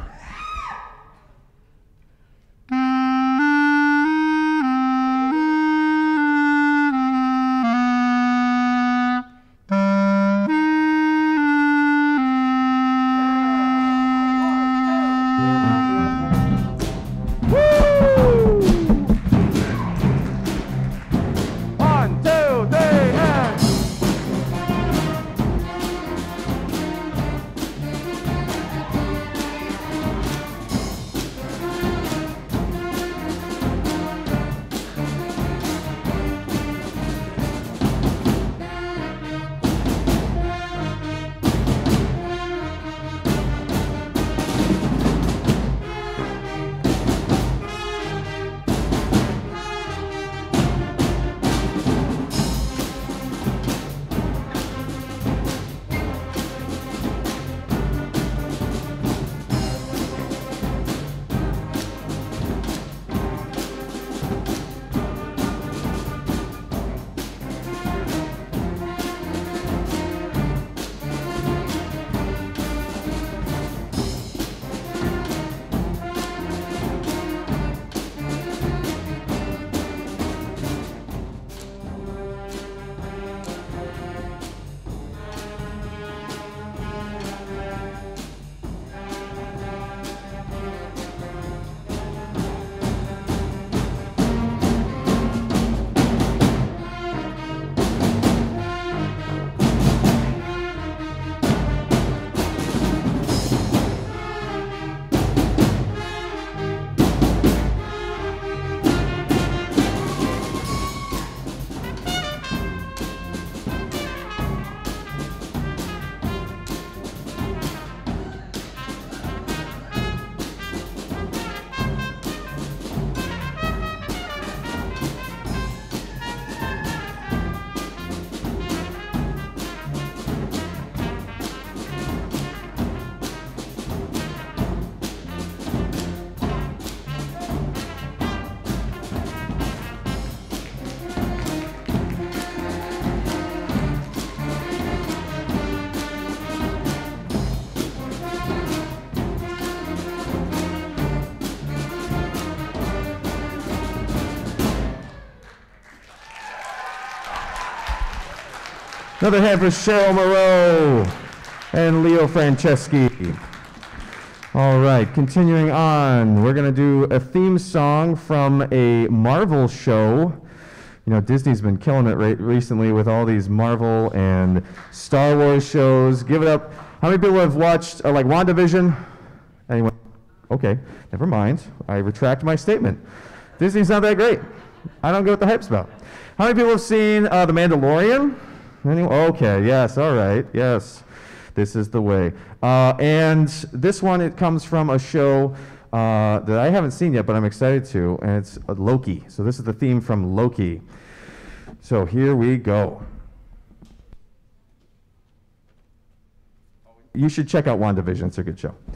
Another hand for Cheryl Moreau and Leo Franceschi. All right, continuing on, we're going to do a theme song from a Marvel show. You know, Disney's been killing it recently with all these Marvel and Star Wars shows. Give it up. How many people have watched, like, WandaVision? Anyone? Okay, never mind. I retract my statement. Disney's not that great. I don't get what the hype's about. How many people have seen The Mandalorian? Anyone? Okay, yes, all right, yes. This is the way. And this one, it comes from a show that I haven't seen yet, but I'm excited to, and it's Loki. So this is the theme from Loki. So here we go. You should check out WandaVision. It's a good show.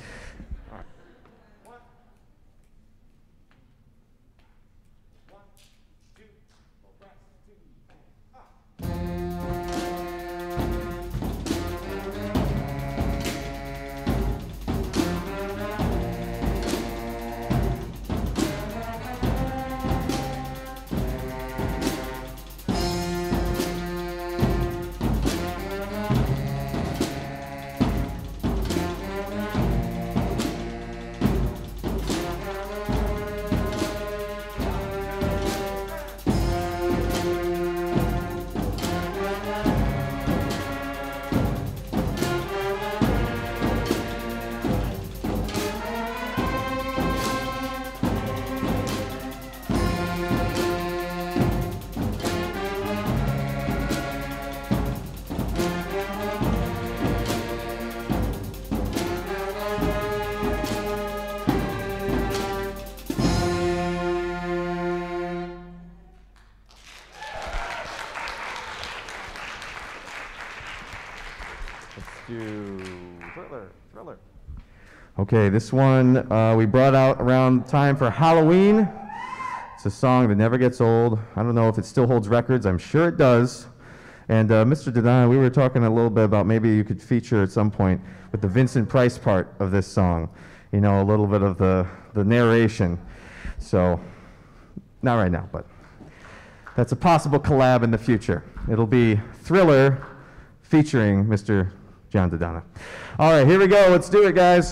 Thriller. Okay, this one we brought out around time for Halloween. It's a song that never gets old. I don't know if it still holds records. I'm sure it does. And Mr. Dedana, we were talking a little bit about maybe you could feature at some point with the Vincent Price part of this song, you know, a little bit of the narration. So, not right now, but that's a possible collab in the future. It'll be Thriller featuring Mr. John Dedana. All right, here we go. Let's do it, guys.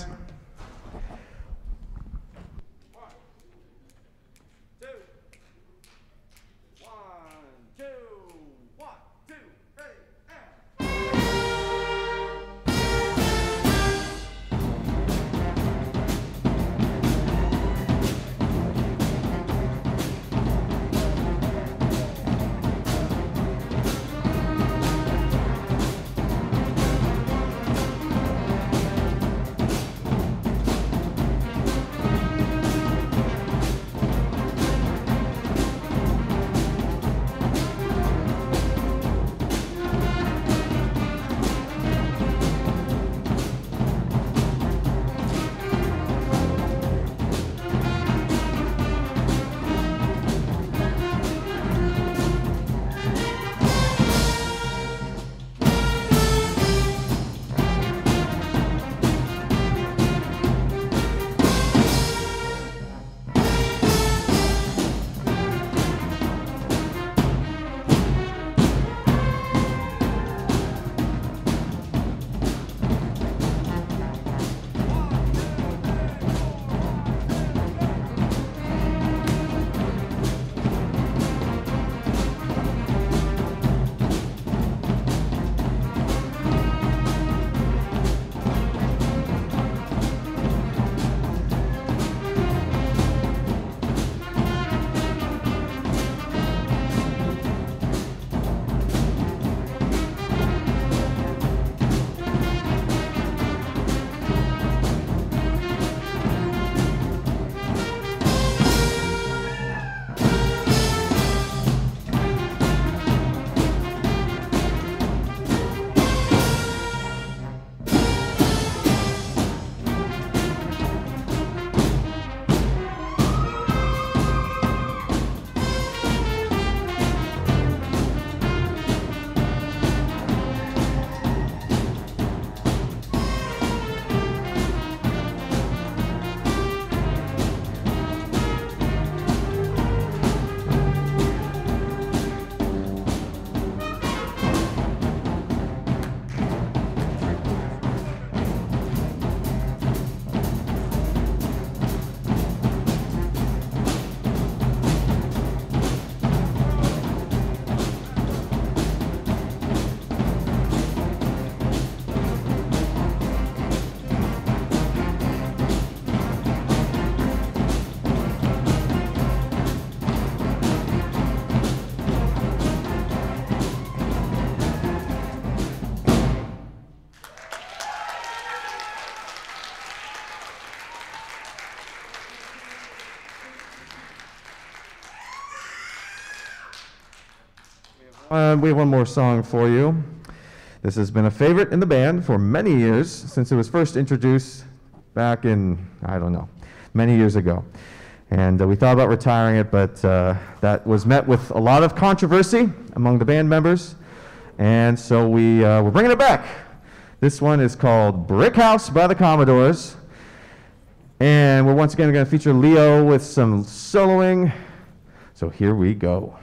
We have one more song for you. This has been a favorite in the band for many years, since it was first introduced back in, I don't know, many years ago. And we thought about retiring it, but that was met with a lot of controversy among the band members. And so we're bringing it back. This one is called Brick House by the Commodores. And we're once again going to feature Leo with some soloing. So here we go.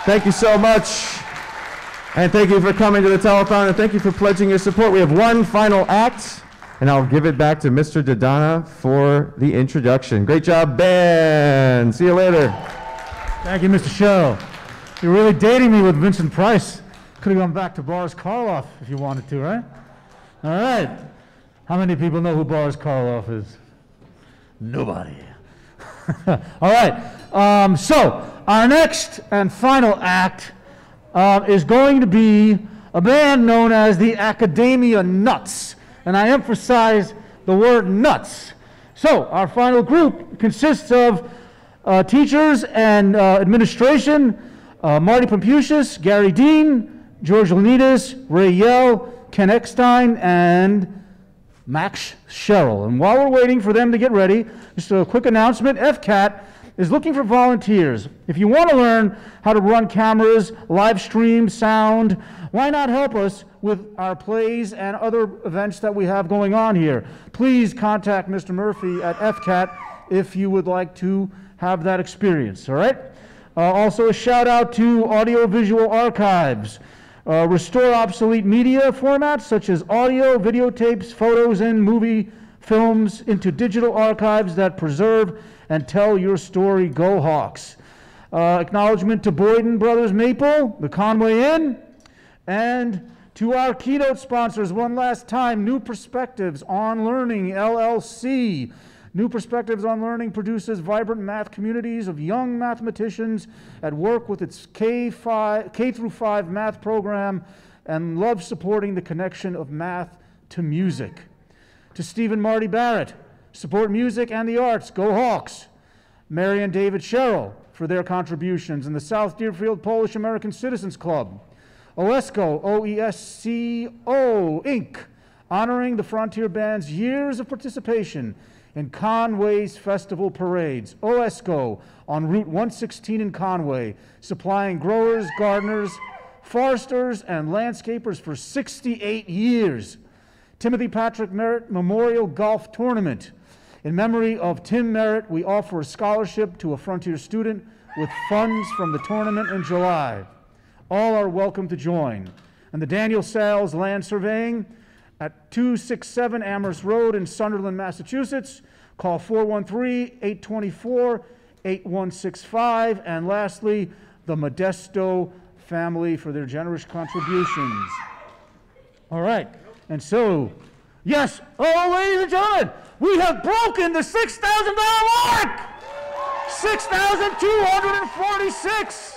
Thank you so much. And thank you for coming to the telethon, and thank you for pledging your support. We have one final act, and I'll give it back to Mr. Dodonna for the introduction. Great job, band. See you later. Thank you, Mr. Show. You're really dating me with Vincent Price. Could have gone back to Boris Karloff if you wanted to, right? All right. How many people know who Boris Karloff is? Nobody. All right. So our next and final act is going to be a band known as the Academia Nuts. And I emphasize the word nuts. So our final group consists of teachers and administration, Marty Pompusius, Gary Dean, George Lanitas, Ray Yell, Ken Eckstein, and Max Sherrill. And while we're waiting for them to get ready, just a quick announcement. FCAT is looking for volunteers. If you want to learn how to run cameras, live stream, sound, why not help us with our plays and other events that we have going on here? Please contact Mr. Murphy at FCAT if you would like to have that experience, all right? Also a shout out to Audiovisual Archives. Restore obsolete media formats such as audio, videotapes, photos, and movie films into digital archives that preserve and tell your story. Go Hawks. Acknowledgement to Boyden Brothers Maple, the Conway Inn, and to our keynote sponsors one last time, New Perspectives on Learning, LLC. New Perspectives on Learning produces vibrant math communities of young mathematicians at work with its K through 5 math program and loves supporting the connection of math to music. To Steve and Marty Barrett, support music and the arts. Go Hawks. Mary and David Sherrill for their contributions, and the South Deerfield Polish American Citizens Club. OESCO, OESCO, Inc., honoring the Frontier Band's years of participation in Conway's festival parades. OESCO on Route 116 in Conway, supplying growers, gardeners, foresters, and landscapers for 68 years. Timothy Patrick Merritt Memorial Golf Tournament. In memory of Tim Merritt, we offer a scholarship to a Frontier student with funds from the tournament in July. All are welcome to join. And the Daniel Sales Land Surveying at 267 Amherst Road in Sunderland, Massachusetts. Call 413-824-8165. And lastly, the Modesto family for their generous contributions. All right. And so, yes, ladies and gentlemen, we have broken the $6,000 mark! $6,246!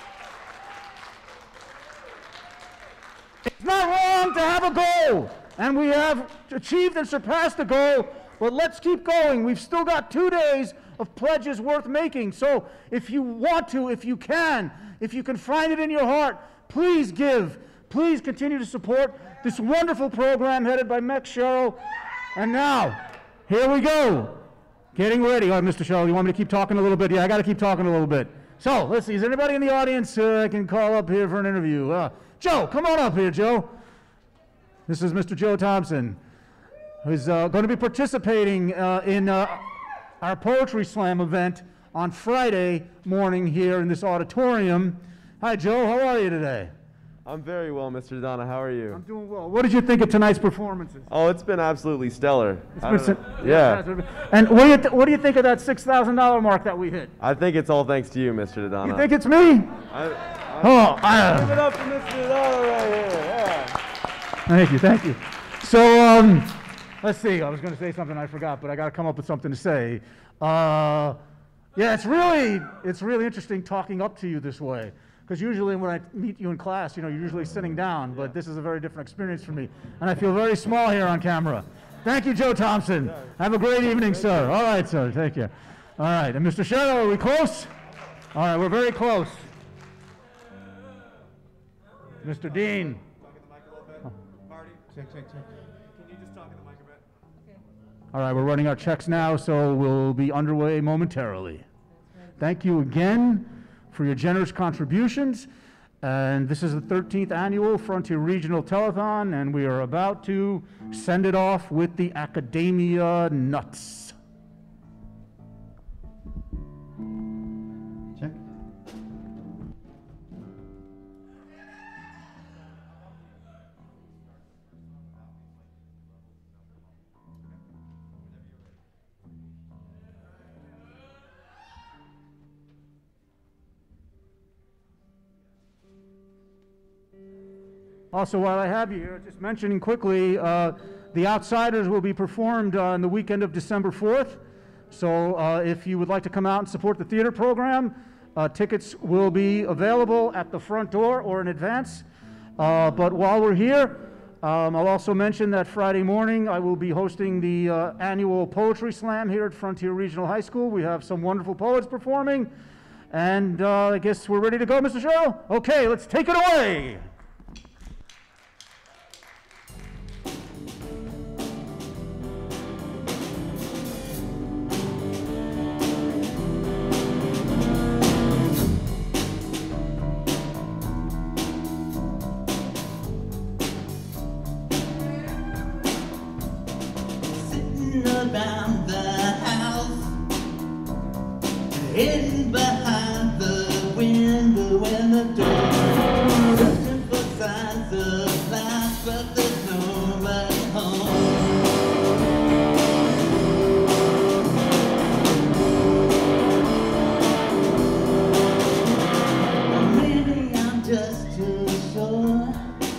It's not wrong to have a goal, and we have achieved and surpassed the goal, but let's keep going. We've still got 2 days of pledges worth making, so if you want to, if you can find it in your heart, please give. Please continue to support this wonderful program headed by Max Sherrill. And now, here we go. Getting ready. All right, Mr. Sherrill, you want me to keep talking a little bit? Yeah, I got to keep talking a little bit. So, let's see. Is there anybody in the audience I can call up here for an interview? Joe, come on up here, Joe. This is Mr. Joe Thompson, who's going to be participating in our Poetry Slam event on Friday morning here in this auditorium. Hi, Joe. How are you today? I'm very well, Mr. Dodonna. How are you? I'm doing well. What did you think of tonight's performances? Oh, it's been absolutely stellar. Yeah. And what do you think of that $6,000 mark that we hit? I think it's all thanks to you, Mr. Dodonna. You think it's me? Give it up for Mr. Dodonna right here. Yeah. Thank you. So, let's see. I was going to say something I forgot, but I got to come up with something to say. Yeah, it's really interesting talking up to you this way. Because usually when I meet you in class, you're usually sitting down, but this is a very different experience for me. And I feel very small here on camera. Thank you, Joe Thompson. Have a great evening, sir. All right, sir. Thank you. All right. And Mr. Sherrill, are we close? All right, we're very close. Mr. Dean. Talk in the mic a little bit. Marty. Check. Can you just talk in the mic a bit? Okay. All right, we're running our checks now, so we'll be underway momentarily. Thank you again for your generous contributions. And this is the 13th annual Frontier Regional Telethon, and we are about to send it off with the Academia Nuts. Check. Also, while I have you here, just mentioning quickly, The Outsiders will be performed on the weekend of December 4th. So if you would like to come out and support the theater program, tickets will be available at the front door or in advance. But while we're here, I'll also mention that Friday morning I will be hosting the annual Poetry Slam here at Frontier Regional High School. We have some wonderful poets performing. And I guess we're ready to go, Mr. Sherrill? Okay, let's take it away. Around the house, hidden behind the window and the door, searching for signs of life, but there's nobody home. Maybe I'm just too sure.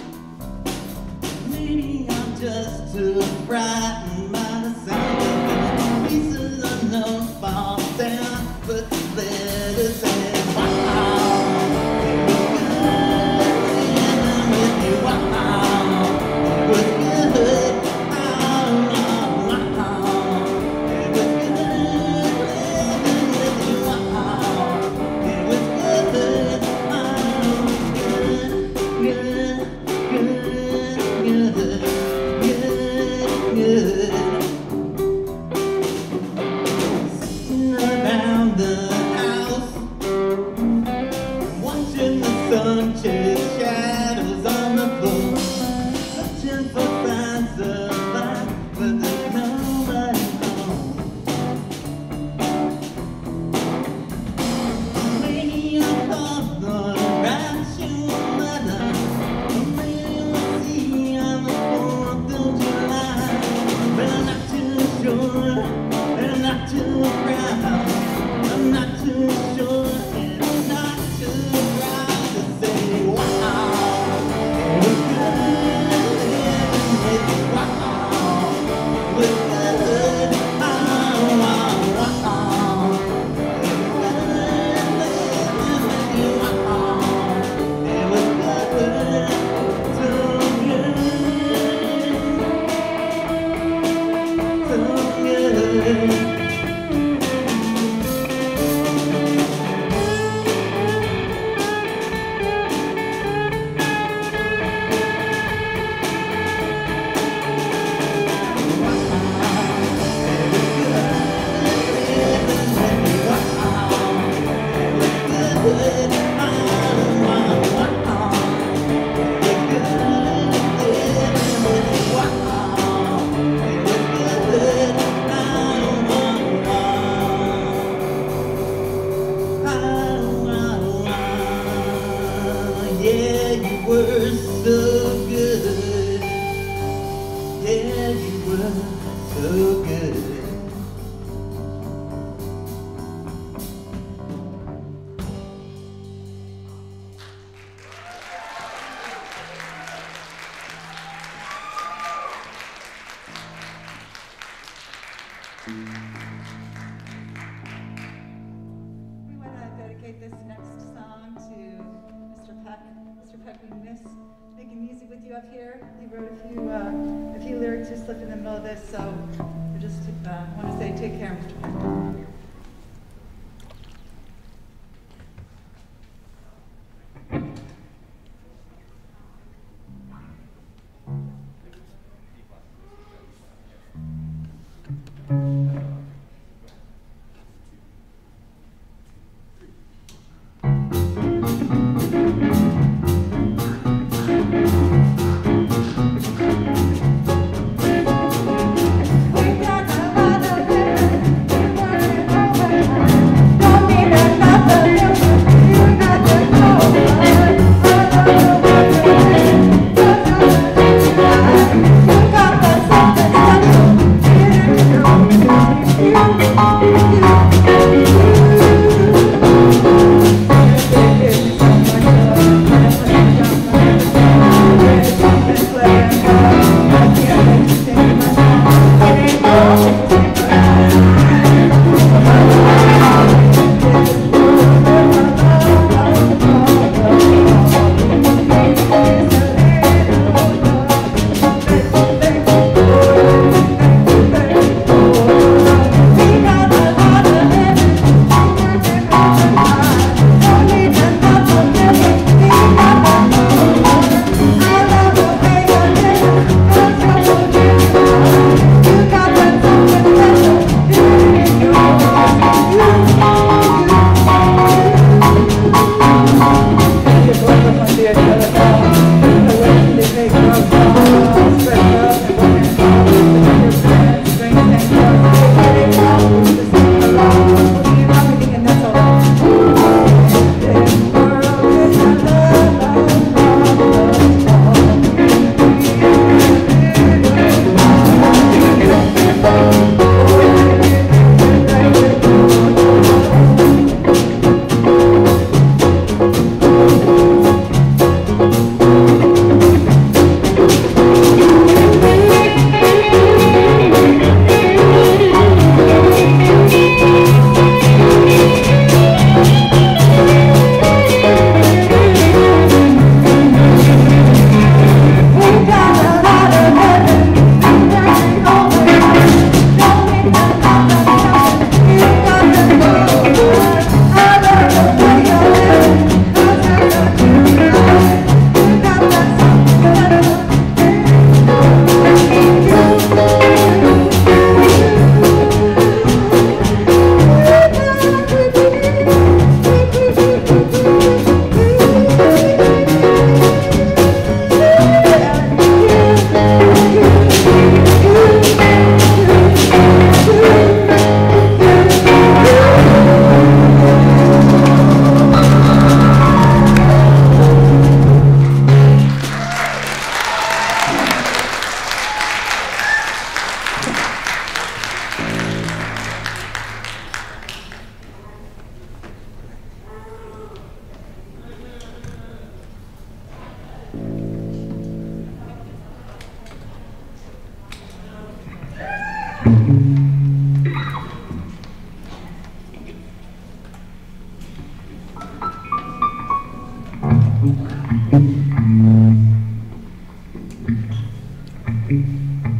Maybe I'm just too frightened by the sound. Pieces unknown fall down, but the letters say, wow, it was good living with you, wow, it was good, wow, wow, it was good living with you, wow, it was good, good. Around the house, watching the sun chase shadows on the floor, searching for signs of life, but there's nobody home. Maybe I'll call the right your mother, maybe we'll see on the 4th of July, but I'm not too sure, and I'm not too proud. I'm not too sure and I'm not too proud to say, wow, it was good living with you, wow, it was good, wow, wow, wow, it was good living with you, wow, it was good, so good, so good. Yeah, you were so good. Yeah, you were so good. We want to dedicate this next song to Mr. Peck. Mr. Peck, we miss making music with you up here. He wrote a few lyrics just slipped in the middle of this, so we just want to say take care, Mr. Peck. We got a lot of it.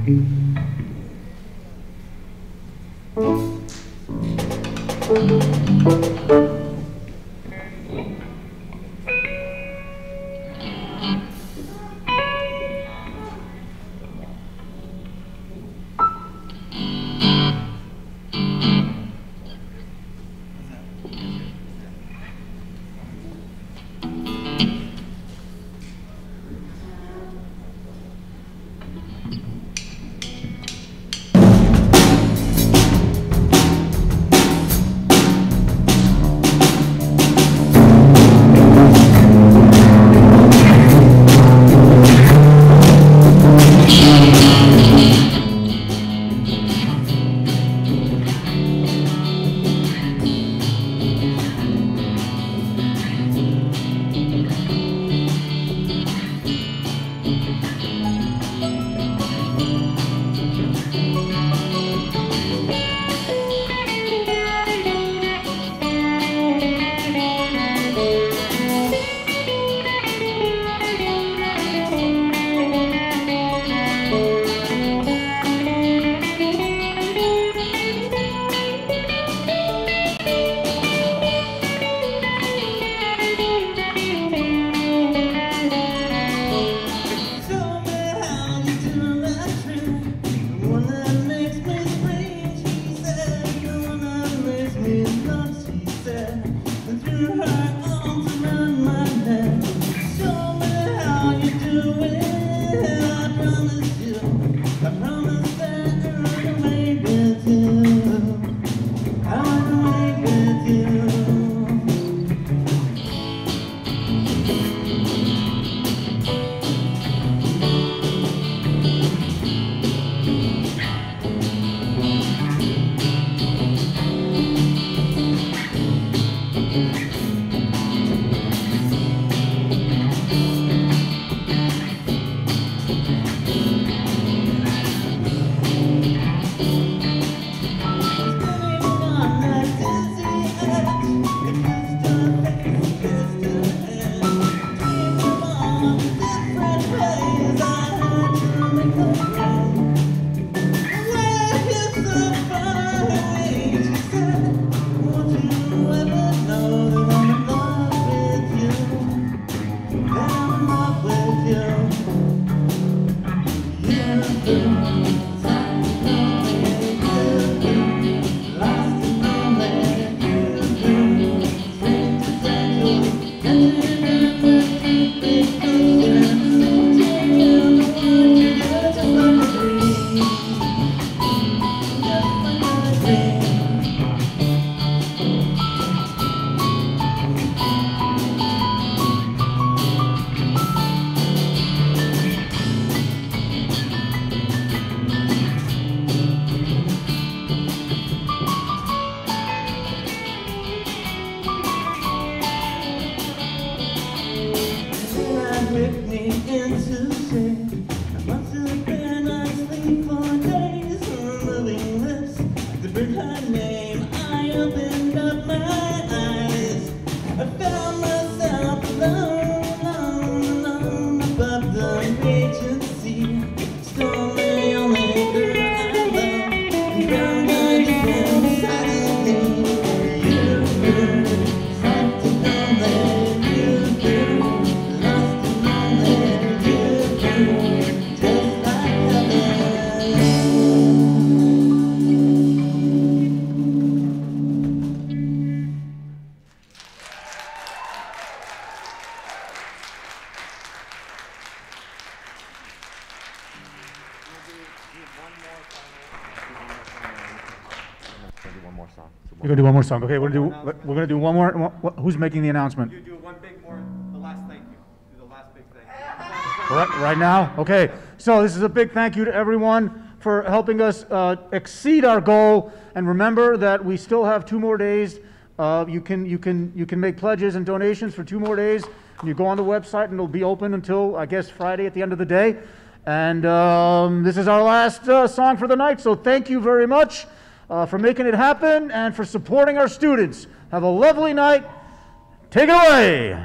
You're gonna do one more song. Okay, we're gonna do one more. Who's making the announcement? You do one big more, the last thank you. Do the last big thank you. Right now? Okay. So this is a big thank you to everyone for helping us exceed our goal. And remember that we still have 2 more days. You can make pledges and donations for 2 more days. You go on the website and it'll be open until, I guess, Friday at the end of the day. And this is our last song for the night. So thank you very much for making it happen and for supporting our students. Have a lovely night. Take it away.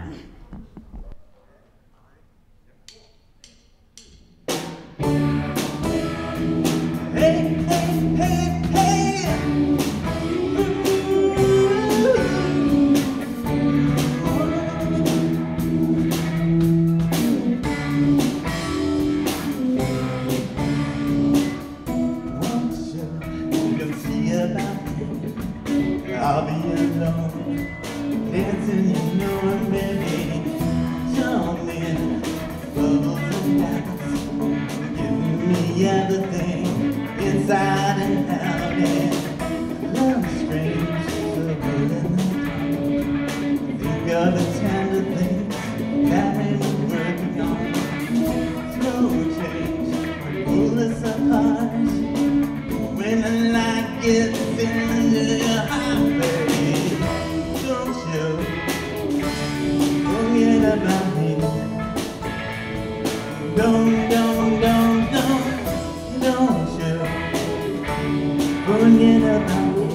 everything inside and out, and love strange, so good in the dark. Think of the tender things that ain't working on. Slow change will pull us apart when the light gets into your heart, baby. Don't you forget about me. Don't you forget about me.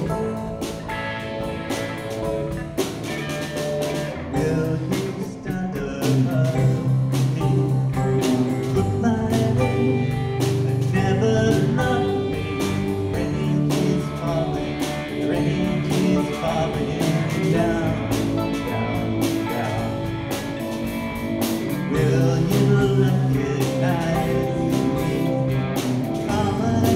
Will you stand up me? Look my way and never love me. Rain keeps falling down, down, down. Will you recognize me? Come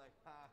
like, ha.